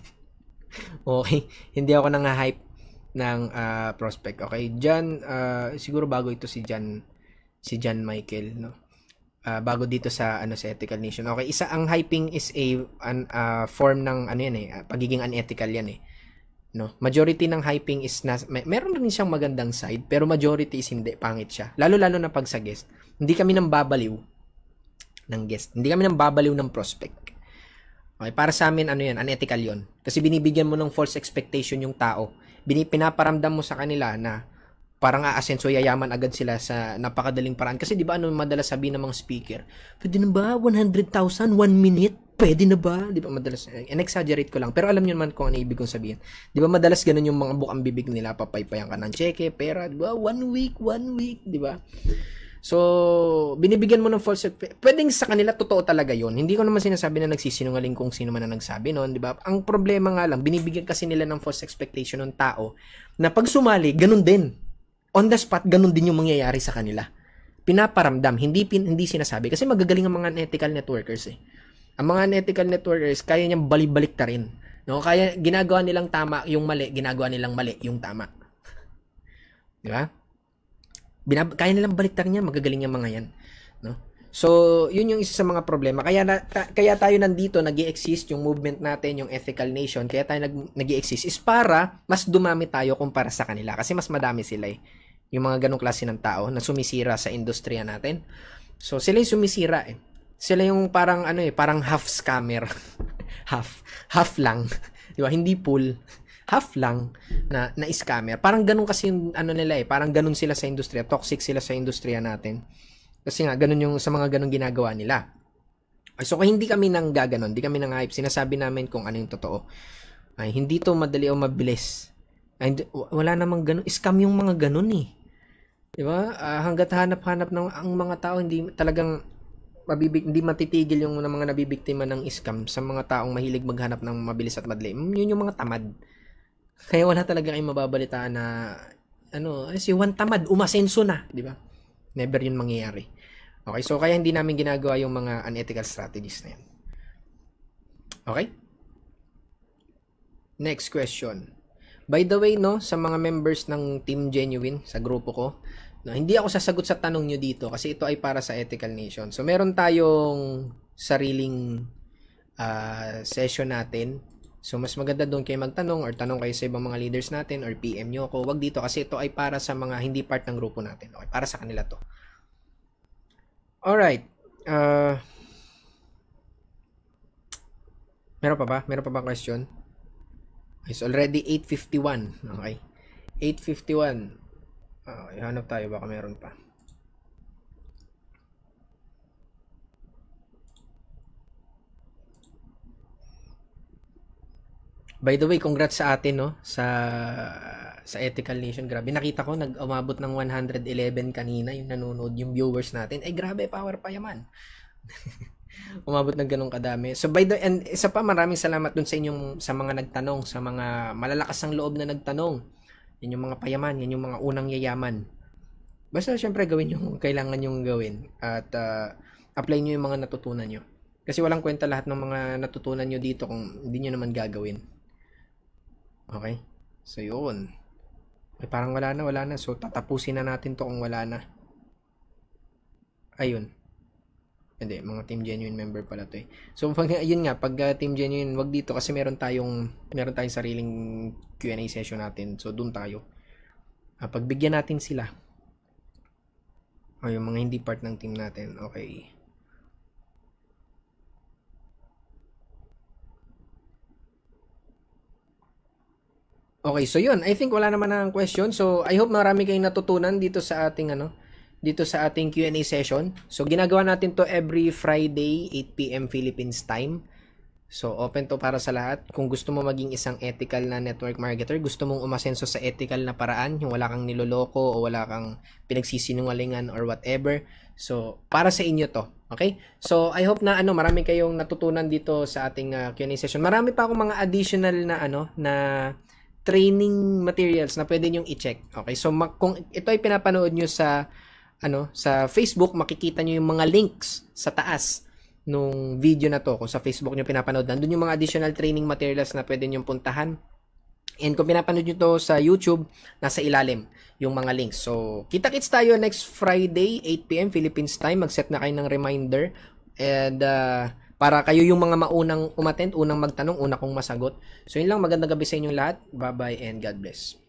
Okay, hindi ako nang-hype ng uh, prospect. Okay, John, uh, siguro bago ito si John, si John Michael, no? Uh, bago dito sa ano sa Ethical Nation. Okay, isa ang hyping is a an uh, form ng ano yan eh, pagiging unethical yan eh. No, majority ng hyping is na, may, meron rin siyang magandang side, pero majority is hindi, pangit siya. Lalo-lalo na pag sa guest. Hindi kami nang babaliw ng guest. Hindi kami nang babaliw ng prospect. Okay, para sa amin ano yan, unethical yon. Kasi binibigyan mo ng false expectation yung tao. Pinaparamdam mo sa kanila na parang aasenso, yayaman agad sila sa napakadaling paraan. Kasi di ba ano madalas sabihin ng mga speaker, pwede na ba one hundred thousand, one minute? Pwede na ba? Di ba madalas, in-exaggerate ko lang. Pero alam niyo naman kung ano ibig kong sabihin. Di ba madalas ganun yung mga bukang bibig nila, papaypayan ka ng cheque, pera, di ba? One week, one week, di ba? So, binibigyan mo ng false, pwedeng sa kanila totoo talaga yon. Hindi ko naman sinasabi na nagsisinungaling kung sino man na nagsabi noon, di ba? Ang problema nga lang, binibigyan kasi nila ng false expectation ng tao na pag sumali, ganun din. On the spot, ganun din yung mangyayari sa kanila. Pinaparamdam, hindi pin, hindi sinasabi kasi magagaling ang mga unethical networkers eh. Ang mga unethical networkers, kaya niyang balibalik ta rin. No? Kaya ginagawa nilang tama yung mali, ginagawa nilang mali yung tama. Di ba? Binab- kaya nilang baliktarin yan, magagaling yung mga yan, no? So, yun yung isa sa mga problema. Kaya na, ta- kaya tayo nandito, nag-i-exist yung movement natin, yung Ethical Nation, kaya tayo nag- nag-i-exist is para mas dumami tayo kumpara sa kanila. Kasi mas madami sila eh. Yung mga ganong klase ng tao na sumisira sa industriya natin. So, sila yung sumisira eh. Sila yung parang ano eh, parang half scammer. half. Half lang. Di ba? Hindi full. Half lang na na scammer. Parang ganun kasi yung ano nila eh, parang ganun sila sa industriya, toxic sila sa industriya natin. Kasi nga ganun yung sa mga ganung ginagawa nila. So kung hindi kami nang gaganon, hindi kami nang hype, sinasabi namin kung ano yung totoo. Ay hindi to madali o mabilis. Ay, wala namang ganun, scam yung mga ganun eh. 'Di ba? Uh, hangga't hanap-hanap ng ang mga tao hindi talagang mabibig hindi matitigil yung mga nabibiktima ng scam sa mga taong mahilig maghanap ng mabilis at madali. Yun yung mga tamad. Kaya wala talaga kayong mababalitaan na ano, ay, si Juan tamad, umasenso na, di ba? Never yun mangyayari. Okay, so kaya hindi namin ginagawa yung mga unethical strategies na yan. Okay? Next question. By the way, no, sa mga members ng Team Genuine, sa grupo ko, No, hindi ako sasagot sa tanong nyo dito kasi ito ay para sa Ethical Nation. So, meron tayong sariling uh, session natin. So, mas maganda doon kayo magtanong or tanong kayo sa ibang mga leaders natin or P M nyo ako. Wag dito kasi ito ay para sa mga hindi part ng grupo natin. Okay, para sa kanila to. Alright. Uh, meron pa ba? Meron pa ba question? It's already eight fifty-one. Okay. eight fifty-one. Uh, ihanap tayo, baka meron pa. By the way, congrats sa atin, no? Sa sa Ethical Nation. Grabe, nakita ko nag-umabot ng one hundred eleven kanina yung nanonood, yung viewers natin. Ay, grabe, power pa yaman. Umabot ng ganun kadami. So by the and isa pa, maraming salamat dun sa inyong sa mga nagtanong, sa mga malalakas ang loob na nagtanong. Yan yung mga payaman, yan yung mga unang yayaman. Basta syempre gawin yung kailangan yung gawin at uh, apply nyo yung mga natutunan nyo. Kasi walang kwenta lahat ng mga natutunan nyo dito kung hindi nyo naman gagawin. Okay? So yun. Ay, parang wala na, wala na. So tatapusin na natin to kung wala na. Ayun. Hindi, mga Team Genuine member pala to eh. So, pag, yun nga, pag uh, Team Genuine, wag dito kasi meron tayong, meron tayong sariling Q and A session natin. So, dun tayo. Uh, pagbigyan natin sila. O, yung mga hindi part ng team natin. Okay. Okay, so yun. I think wala naman ang question. So, I hope marami kayong natutunan dito sa ating, ano, dito sa ating Q and A session. So, ginagawa natin to every Friday, eight p m Philippines time. So, open to para sa lahat. Kung gusto mo maging isang ethical na network marketer, gusto mong umasenso sa ethical na paraan, yung wala kang niloloko o wala kang pinagsisinungalingan or whatever. So, para sa inyo to. Okay? So, I hope na ano, marami kayong natutunan dito sa ating uh, Q and A session. Marami pa akong mga additional na ano, na training materials na pwede nyong i-check. Okay? So, kung ito ay pinapanood nyo sa ano, sa Facebook, makikita nyo yung mga links sa taas nung video na to. Kung sa Facebook nyo pinapanood, nandun yung mga additional training materials na pwede nyo puntahan. And kung pinapanood nyo to sa YouTube, nasa ilalim yung mga links. So, kita-kits tayo next Friday, eight p m Philippines time. Mag-set na kayo ng reminder. And, uh, para kayo yung mga maunang umattend, unang magtanong, una kong masagot. So, yun lang. Magandang gabi sa inyong lahat. Bye-bye and God bless.